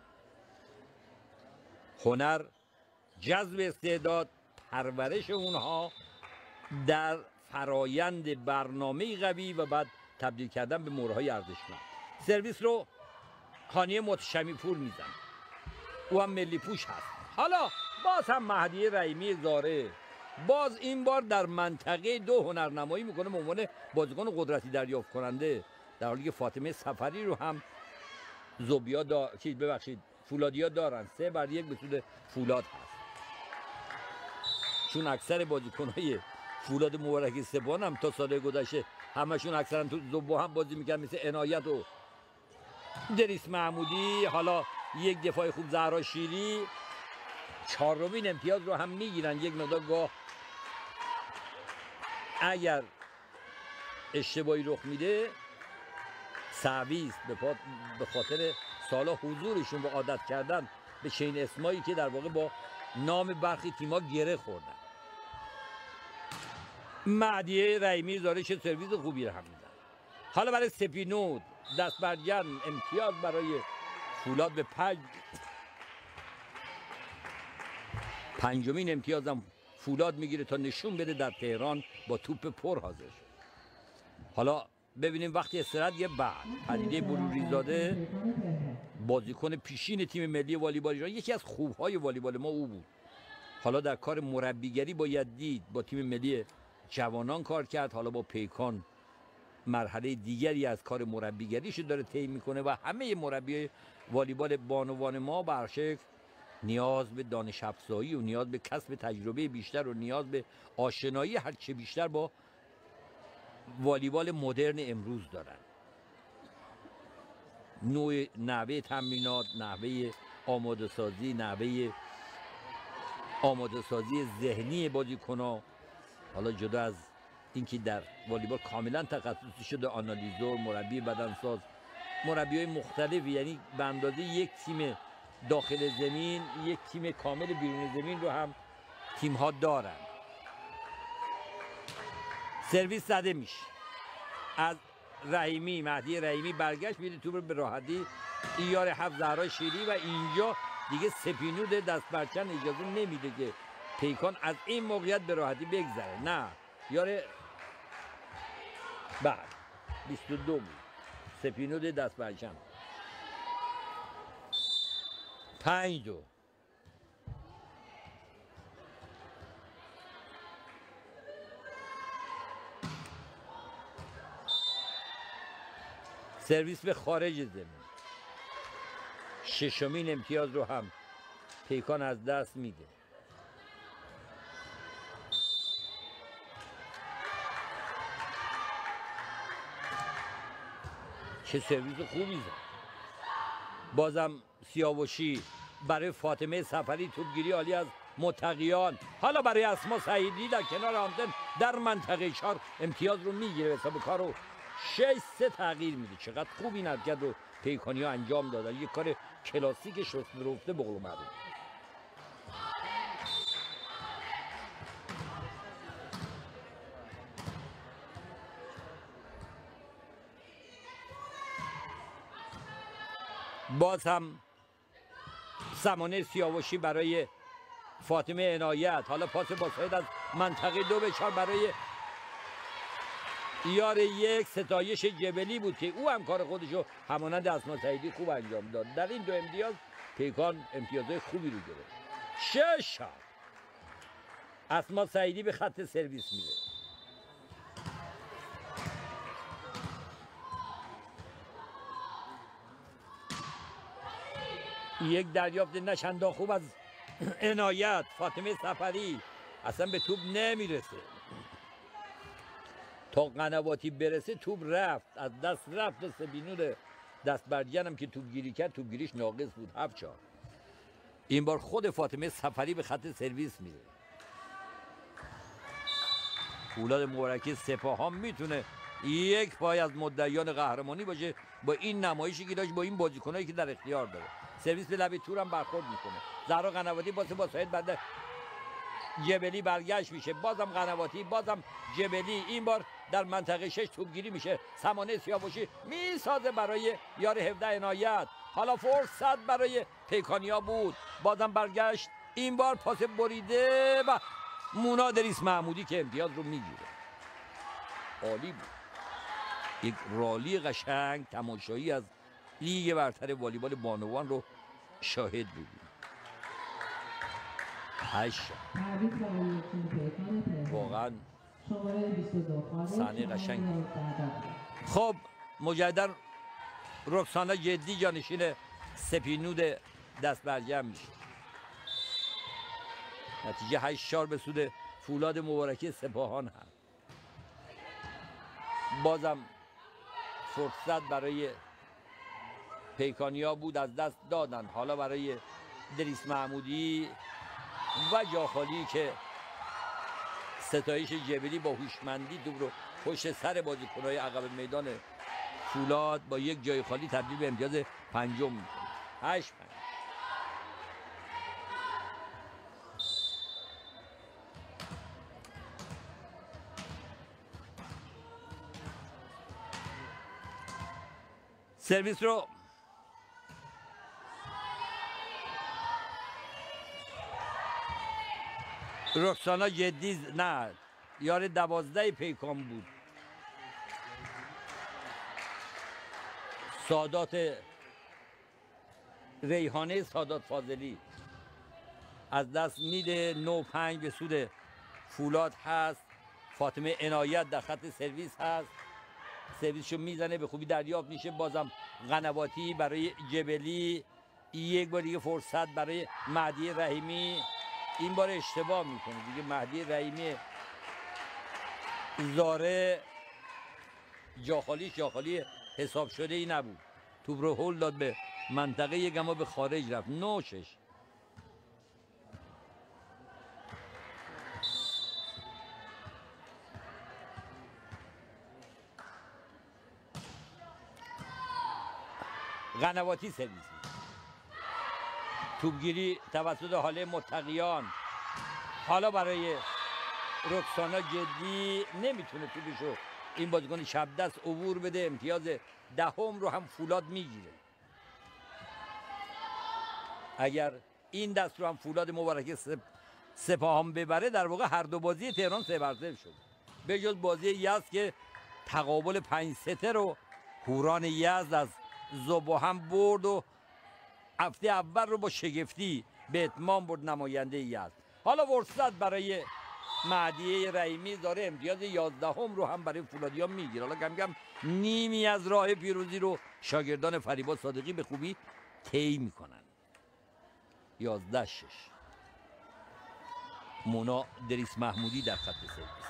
هنر، جذب استعداد، پرورش اونها در فرایند برنامه قوی و بعد تبدیل کردن به مهرهای ارزشمند. سرویس رو هانیه متشمی پور میزن، او هم ملی پوش هست. حالا باز هم مهدیه رحیمی زاره باز این بار در منطقه 2 هنرنمایی میکنه به عنوان بازیکن قدرتی دریافت کننده، در حالی که فاطمه سفری رو هم فولادیا دارن. 3-1 به سود فولاد هست، چون اکثر بازیکن‌های فولاد مبارکی سپاهان هم تا سال گذشته همشون اکثرا تو زوبا هم بازی میکردن، مثل عنایت و دریس محمودی. حالا یک دفاع خوب زهرا شیری 4مین امتیاز رو هم میگیرن. یک مقدار گاه اگر اشتباهی رخ میده سعویست به خاطر سالا حضورشون و عادت کردن به چین اسمایی که در واقع با نام برخی تیما گره خوردن. مهدیه رحیمی زاره چه سرویس خوبی رو هم میدن. حالا برای سپینود دست برجن امتیاز برای فولاد به 5مین امتیازم فولاد میگیره تا نشون بده در تهران با توپ پر حاضر شد. حالا ببینیم وقتی استراحت یه بعد پدیده بروری زاده بازیکن پیشین تیم ملی والیبال ایران، یکی از خوبهای والیبال ما او بود. حالا در کار مربیگری باید دید، با تیم ملی جوانان کار کرد، حالا با پیکان مرحله دیگری از کار مربیگریش داره طی میکنه و همه مربیای والیبال بانوان ما به هر شکل نیاز به دانش افزایی و نیاز به کسب تجربه بیشتر و نیاز به آشنایی هرچه بیشتر با والیبال مدرن امروز دارن. نحوه تمرینات، نحوه آماده سازی، نحوه آماده سازی ذهنی بازیکن‌ها، حالا جدا از اینکه در والیبال کاملا تخصصی شده آنالیزور، مربی بدنساز، مربی‌های مختلف، یعنی به اندازه یک تیم داخل زمین یک تیم کامل بیرون زمین رو هم تیم‌ها دارن. سرویس زده میشه از رحیمی، مهدی رحیمی برگشت میده تو به راحتی ایار 7 زهرا شیری و اینجا دیگه سپینود دست برچن اجازه نمیده که پیکان از این موقعیت به راحتی بگذره. نه یار بعد 22 بود سپینود دست برچن. 5-2 سرویس به خارج زمین. 6مین امتیاز رو هم پیکان از دست میده. چه سرویس خوبی زد. بازم سیاوشی برای فاطمه سفری توپگیری عالی از متقیان. حالا برای اسما سعیدی در کنار آنتن در منطقه 4 امتیاز رو میگیره. حساب کار رو 6-3 تغییر میده. چقدر خوب این حرکت رو پیکانی‌ها انجام دادن. یک کار کلاسیک شست رفته به قول معروف. باز هم سمانه سیاوشی برای فاطمه عنایت. حالا پاس باساید از منطقه 2 به 4 برای یار 1 ستایش جبلی بود که او هم کار خودشو همانند اسما سعیدی خوب انجام داد. در این 2 امتیاز پیکان امتیازهای خوبی رو گرفت. 6 شات. اسما سعیدی به خط سرویس میره. یک دریافت نشندا خوب از عنایت. فاطمه سفری اصلا به توپ نمیرسه. تا قنواتی برسه توپ رفت از دست رفت. سبینور دست برجنم که توپگیری کرد توپگیریش ناقص بود. 7-4. این بار خود فاطمه سفری به خط سرویس میره. فولاد مبارکی سپاهان میتونه یک پای از مدعیان قهرمانی باشه با این نمایشی که داشت، با این بازیکنایی که در اختیار داره. سرویس به لبه تور هم برخورد میکنه. زهرا قنواتی با ساید بعد جبلی برگشت میشه. بازم قنواتی، بازم جبلی. این بار در منطقه 6 توپگیری میشه. سمانه سیاوشی میسازه برای یار 17 عنایت. حالا فرصت برای پیکانیا بود. بازم برگشت. این بار پاس بریده و مونا دریس محمودی که امتیاز رو میگیره. عالی بود. یک رالی قشنگ تماشایی از لیگ برتر والیبال بانوان رو شاهد بودیم. 8 واقعا صحنه قشنگ. خب مجددا رکسانا جدی جانشین سپینود دست برجم میشه. نتیجه 8-4 به سود فولاد مبارکی سپاهان هم. بازم فرصت برای پیکانیا بود، از دست دادن. حالا برای دریس محمودی و جاخالی که ستایش جبلی با هوشمندی توپ رو پشت سر بازیکن‌های عقب میدان فولاد با یک جای خالی تبدیل به امتیاز 5 می‌کنه. 8-5. سرویس رو رکسانا جدی نه یار 12 پیکان بود. سادات ریحانه سادات فاضلی از دست میده. 9-5 به سود فولاد هست. فاطمه عنایت در خط سرویس هست. سرویسشو میزنه به خوبی دریافت میشه. بازم قنواتی برای جبلی. یک بار دیگه فرصت برای مهدی رحیمی. این بار اشتباه میکنه دیگه. مهدی رحیمی زاره جاخالی حساب شده ای نبود. توپ رو هول داد به منطقه یک اما به خارج رفت. 9-6. قنواتی سرویس. توپگیری توسط حاله متقیان. حالا برای رکسانا جدی نمیتونه توپشو این بازیکن شب دست عبور بده. امتیاز 10 رو هم فولاد میگیره. اگر این دست رو هم فولاد مبارک سپاهان ببره در واقع هر دو بازی تهران 3-0 شد. به جز بازی یزد که تقابل 5-3 رو هوران یزد از زوبا هم برد و هفته اول رو با شگفتی به اتمام برد نماینده یزد. حالا فرصت برای مهدی رحیمی داره. امتیاز 11 رو هم برای فولادیا میگیره. حالا کم کم نیمی از راه پیروزی رو شاگردان فریبا صادقی به خوبی طی میکنن. 11-6. مونا دریس محمودی در خط سرویس.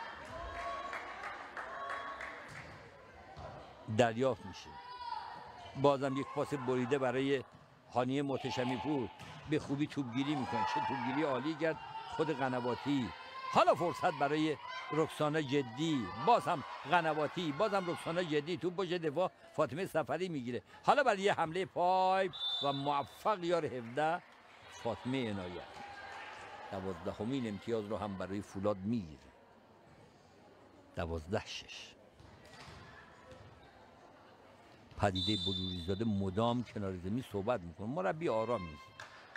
دریافت میشه. بازم یک پاس بریده برای هانیه متشمی پور، به خوبی توپگیری میکنه، چه توپگیری عالی کرد خود قنواتی. حالا فرصت برای رکسانا جدی، باز هم قنواتی، باز هم رکسانا جدی، توپ باشه دفاع فاطمه سفری میگیره. حالا برای یه حمله پای و موفق یار 17 فاطمه عنایت 12مین امتیاز رو هم برای فولاد میگیره. 12-6. پدیده بلوریزاده مدام کنار زمین صحبت میکنه، مربی آرام نیست.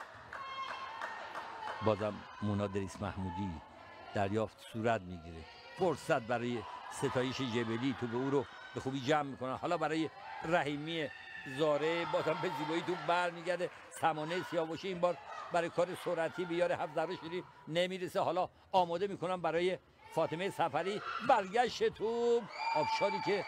بازم مونا دریس محمودی دریافت صورت میگیره، فرصت برای ستایش جبلی، تو به او رو به خوبی جمع میکنه. حالا برای رحیمی زاره، بازم به زیبایی تو برمیگرده. سمانه سیاوشی این بار برای کار سرعتی بیاره، 7 شیری نمیرسه. حالا آماده میکنم برای فاطمه سفری، برگشت توپ آبشاری که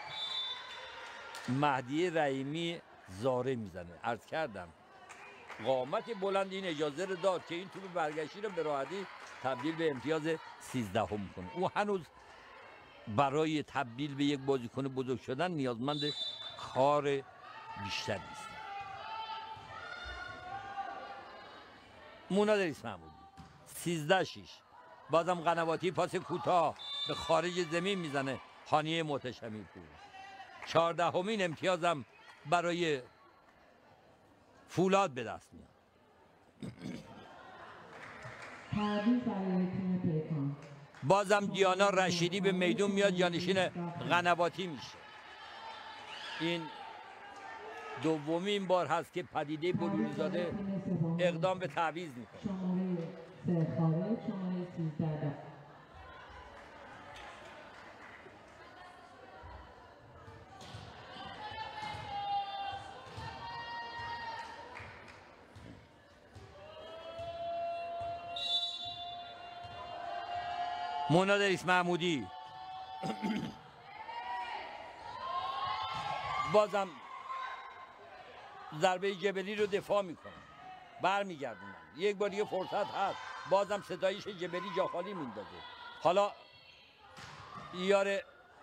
مهدی رحیمی زاره میزنه. عرض کردم قامت بلند این اجازه رو داد که این توپ برگشتی رو به راحتی تبدیل به امتیاز 13 کنه. او هنوز برای تبدیل به یک بازیکن بزرگ شدن نیازمند کار بیشتری است. مونا دریس محمودی 13-6. بازم قنواتی پاس کوتاه به خارج زمین میزنه، هانیه متشمی پور. 14مین امتیازم برای فولاد به دست میاد. بازم دیانا رشیدی به میدون میاد، جانشین قنواتی میشه. این دومین بار هست که پدیده بلوریزاده اقدام به تعویض میکنه. مونا دریس محمودی بازم ضربه جبلی رو دفاع میکنن، برمیگردونن. یک بار دیگه فرصت هست، بازم ستایش جبلی جا خالی میندازه. حالا یار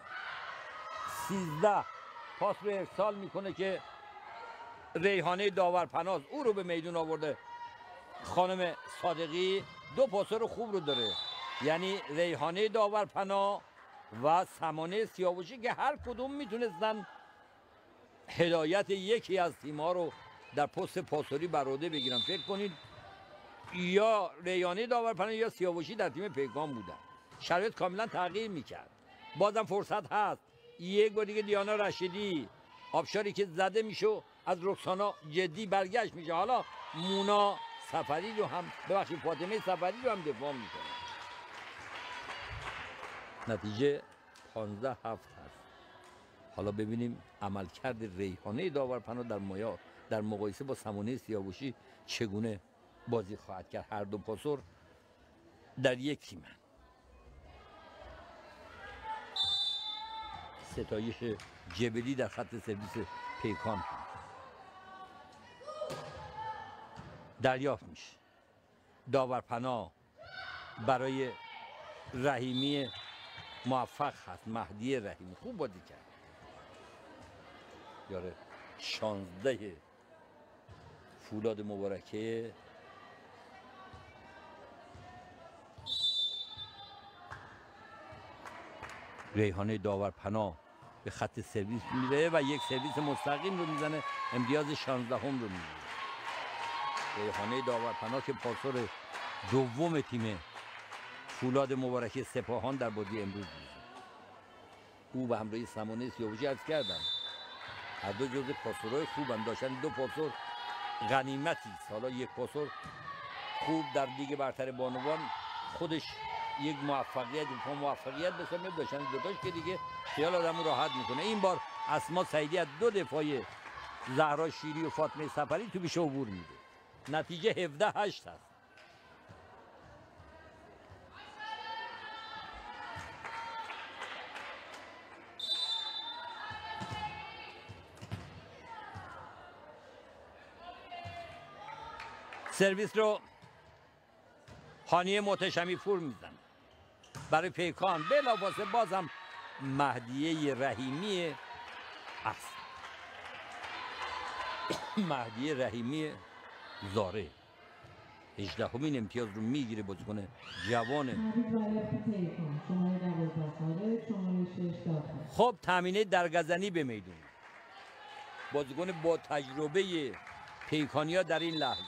13 پاس رو ارسال میکنه که ریحانه داورپناز او رو به میدون آورده. خانم صادقی 2 پاسور خوب رو داره، یعنی ریحانه داورپنا و سمانه سیاوشی که هر کدوم میتونستن هدایت یکی از تیم‌ها رو در پست پاسوری بر عهده بگیرن. فکر کنید یا ریحانه داورپنا یا سیاوشی در تیم پیکان بودن، شرایط کاملا تغییر میکرد. بازم فرصت هست، یک بار دیگه دیانا رشیدی، آبشاری که زده میشه از رکسانا جدی برگشت میشه. حالا مونا سفری رو هم ببخشید فاطمه سفری رو هم دفاع میکنه. نتیجه 15-7 هست. حالا ببینیم عملکرد ریحانه داورپنا در مقایسه با سمانه سیاوشی چگونه بازی خواهد کرد. هر دو پاسور در یک تیمن. ستایش جبلی در خط سرویس پیکان دریافت میشه. داورپنا برای رحیمی موفق هست. مهدی رحیمی خوب بازی کرد، یاره 16 فولاد مبارکه. ریحانه داورپنا به خط سرویس میره و یک سرویس مستقیم رو میزنه، امتیاز 16 رو میگیره. ریحانه داورپنا که پاسور دوم تیم فولاد مبارکه سپاهان در بازی امروز میشه. او به همراه سمانه سیاوشی عرض کردم هر دو جزو پاسورهای خوبن، داشتن 2 پاسور غنیمتی است. حالا یک پاسور خوب در لیگ برتر بانوان خودش یک موفقیت بسازه، داشتن 2 تاش که دیگه خیال آدمو راحت میکنه. این بار اسما سعیدی از 2 دفاع زهرا شیری و فاطمه سفری تو بیش عبور میده. نتیجه 17-8 هست. سرویس رو هانیه متشمی پور میزنه برای پیکان، بلافاصله بازم مهدیه رحیمی است. مهدی رحیمی زاره 18مین امتیاز رو میگیره. بازیکن جوانه. مهدی زاره پیکان شماره 12 خارج شماره 6 داخل. خب تامینه درگزنی به میدون. بازیکن با تجربه پیکانیا در این لحظه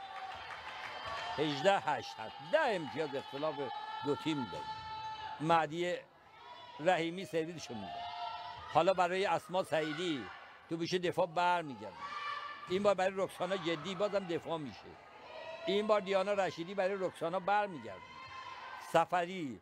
18 8 10 امتیاز اختلاف دو تیم داره. مهدی رحیمی سرویسشو میده. حالا برای اسما سعیدی تو بشه دفاع برمیگرده. این بار برای رکسانا جدی بازم دفاع میشه. این بار دیانا رشیدی برای رکسانا برمیگرده. سفری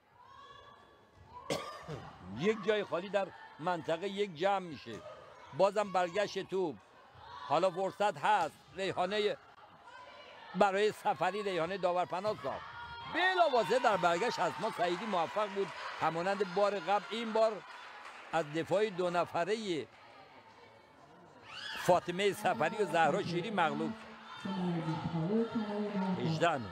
یک جای خالی در منطقه یک جمع میشه. بازم برگشت توپ. حالا فرصت هست. ریحانه برای سفری ریحانه داورپناه ساخت. بلافاصله در برگشت اسما سعیدی موفق بود همانند بار قبل این بار از دفاع دو نفره فاطمه سفری و زهرا شیری مغلوب شد. 18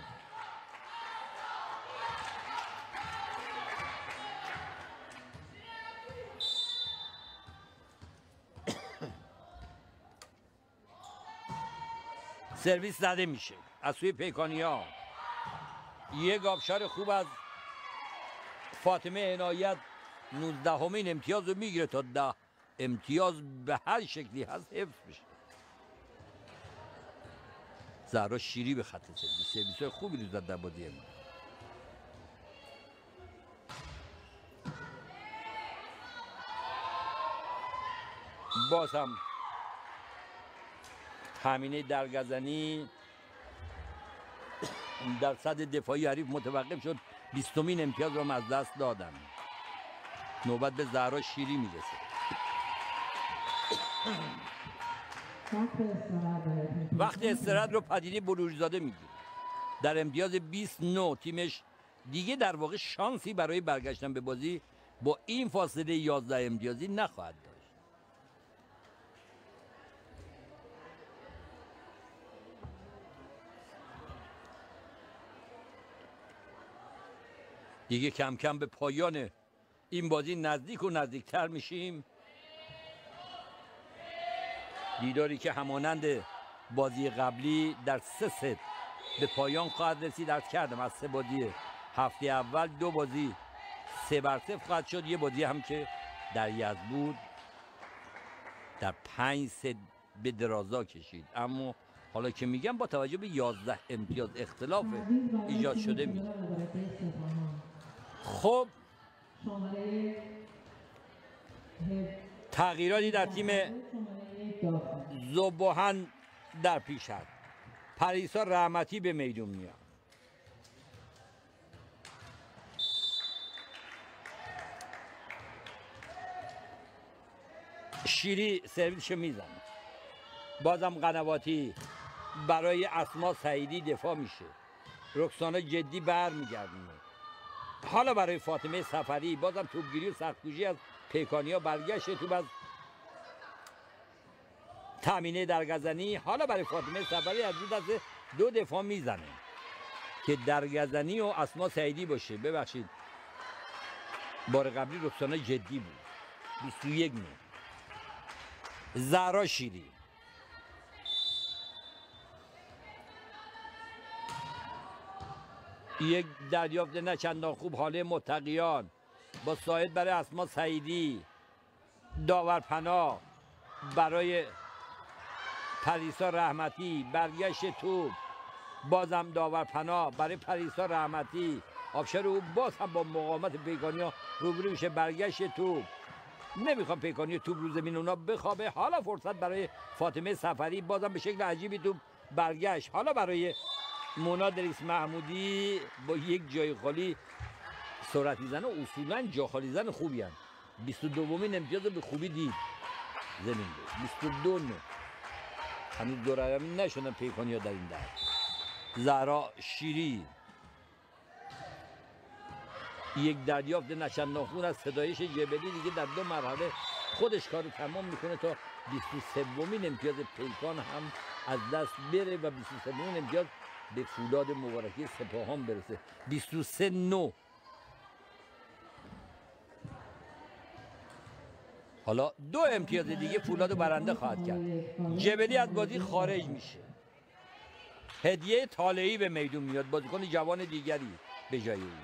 سرویس زده میشه از سوی پیکانیا. یک آبشار خوب از فاطمه عنایت 19مین امتیاز رو میگیره تا 10 امتیاز به هر شکلی هست حفظ بشه. زهرا شیری به خط سرویس خوبی رو زد در بازی امروز. باز هم تامینه درگزنی در صد دفاعی حریف متوقف شد. 20مین امتیاز رو از دست دادن. نوبت به زهرا شیری میرسه. وقت استراحت رو پدیده بلوریزاده میگیره. در امتیاز 29 تیمش دیگه در واقع شانسی برای برگشتن به بازی با این فاصله 11 امتیازی نخواهد داشت. دیگه کم کم به پایان این بازی نزدیک و نزدیکتر میشیم. دیداری که همانند بازی قبلی در 3 ست به پایان خواهد رسید. عرض کردم از 3 بازی هفته اول 2 بازی 3-0 خواهد شد. یه بازی هم که در یزد بود در 5 ست به درازا کشید. اما حالا که میگم با توجه به 11 امتیاز اختلاف ایجاد شده میگم. خب تغییراتی در تیم ذوب‌وهن در پیش است. پریسا رحمتی به میدون میاد. شیری سرویسشو میزنه. بازم قنواتی برای اسما سعیدی دفاع میشه. رکسانا جدی برمیگردونه. حالا برای فاطمه سفری بازم توپگیری و سخت‌کوشی از پیکانیا. برگشت توپ از تامینه درگزنی. حالا برای فاطمه سفری از دو دسته 2 دفاع میزنه که درگزنی و اسما سعیدی باشه. ببخشید بار قبلی رکسانا جدی بود. 21 نو. زهرا شیری یک دریافت نه چندان خوب. حاله متقیان با ساعد برای اسما سعیدی. داورپناه برای پریسا رحمتی. برگشت توپ بازم داورپناه برای پریسا رحمتی. آبشار او باز هم با مقاومت پیکانیا روبرو میشه. برگشت توپ نمیخوام پیکانیا توپ رو زمین اونا بخوابه. حالا فرصت برای فاطمه سفری. بازم به شکل عجیبی توپ برگشت. حالا برای مونا دریس محمودی با یک جای خالی سرعتی زن و اصولا جا خالی زن خوبی هم. 22مین امتیاز به خوبی دید زمین بود. 22 نو. هنوز دورمی نشدن پیکانیا در این در. زهرا شیری یک دریافت نچندان از ستایش جبلی دیگه در 2 مرحله خودش کارو تمام میکنه تا 23مین امتیاز پیکان هم از دست بره و 23مین امتیاز به فولاد مبارکی سپاهان برسه. 23-9. حالا 2 امتیاز دیگه فولاد برنده خواهد کرد. جبلی از بازی خارج میشه. هدیه طالعی به میدون میاد، بازیکن جوان دیگری به جای اون.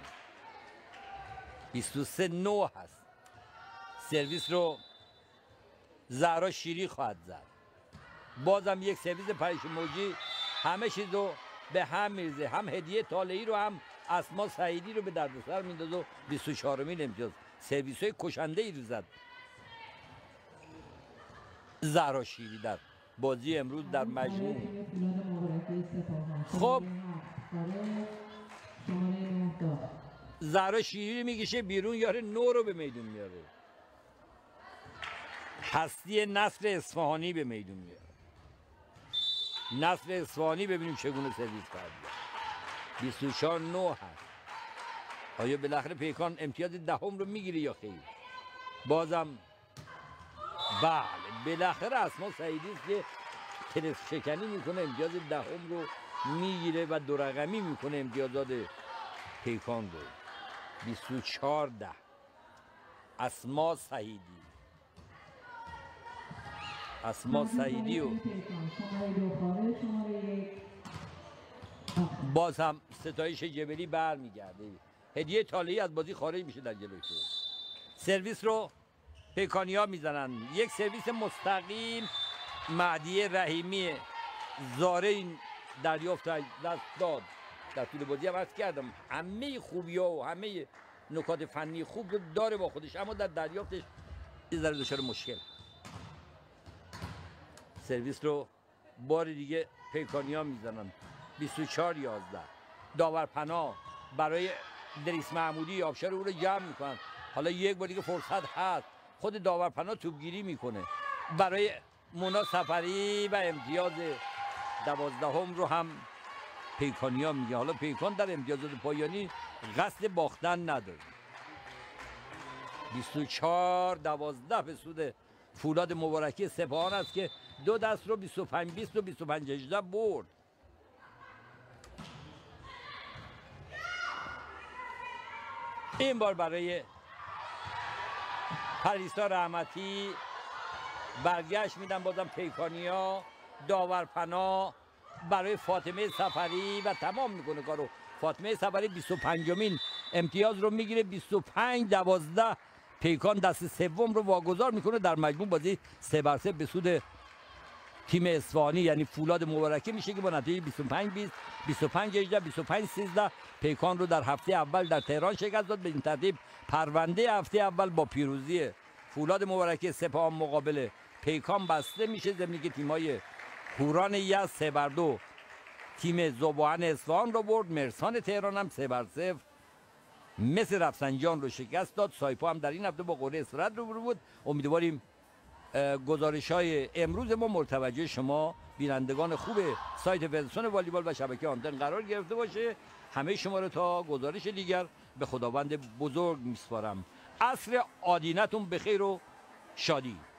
23-9 هست. سرویس رو زهرا شیری خواهد زد. بازم یک سرویس پریش موجی همه چیز رو به هم میرزه، هم هدیه طالعی رو هم اسما سعیدی رو به دردسر میندازه و 24مین امتیاز. سرویس های کشنده ای رو زد زهرا شیری در بازی امروز در مجموع. خب زهرا شیری میگیشه بیرون، یاره 9 رو به میدون میاره. هستی نصر اصفهانی به میدون میاره. نصر اصفهانی ببینیم چگونه سرویس کرد. 24-9 هست. آیا بالاخره پیکان امتیاز دهم رو میگیره یا خیر؟ بازم بله بالاخره اسما سعیدی است که تلف شکنی میکنه، امتیاز دهم رو میگیره و 2 رقمی میکنه امتیازات پیکان رو. 24-10 اسما سعیدی. اسما سعیدی و باز هم ستایش جبلی برمیگرده. هدیه طالعی از بازی خارج میشه در جلوی تو. سرویس رو پیکانیا میزنن. یک سرویس مستقیم مهدی رحیمی زاره این دریافت دست داد. در طول بازی هم عرض کردم همه خوبی ها و همه نکات فنی خوب رو داره با خودش، اما در دریافتش یه ذره دچار مشکل. سرویس رو بار دیگه پیکانیا میزنن. 24-11 داور پناه برای دریس محمودی آبشار او رو جمع میکنن. حالا یک بار دیگه فرصت هست، خود داور پناه توپگیری میکنه برای مونا سفری و امتیاز 12 رو هم پیکانیا میگه. حالا پیکان در امتیازات پایانی قصد باختن نداره. 24-12 به سود فولاد مبارکی سپاهان است که 2 دست رو 25-20 و 25-18 برد. این بار برای پریسا رحمتی برگشت میدن، بازم پیکانیا. داور پناه برای فاطمه سفری و تمام میکنه کارو. فاطمه سفری 25مین امتیاز رو میگیره. 25-12 پیکان دست سوم رو واگذار میکنه. در مجموع بازی 3-3 به سود تیم اصفهانی یعنی فولاد مبارکی میشه که با نتیجه 25-20 25-18 25-13 پیکان رو در هفته اول در تهران شکست داد. به این ترتیب پرونده هفته اول با پیروزی فولاد مبارکی سپاهان مقابل پیکان بسته میشه، ضمن که تیم‌های هوران یزد 3-2 تیم ذوب‌آهن اصفهان رو برد. مرسان تهران هم 3-0 مثل رفسنجان رو شکست داد. سایپا هم در این هفته با قرعه استراحت رو بود. امیدواریم گزارش‌های امروز ما مرتوجه شما بینندگان خوب سایت فدراسیون والیبال و شبکه آنتن قرار گرفته باشه. همه شما رو تا گزارش دیگر به خداوند بزرگ میسپارم. عصر آدینتون بخیر و شادی.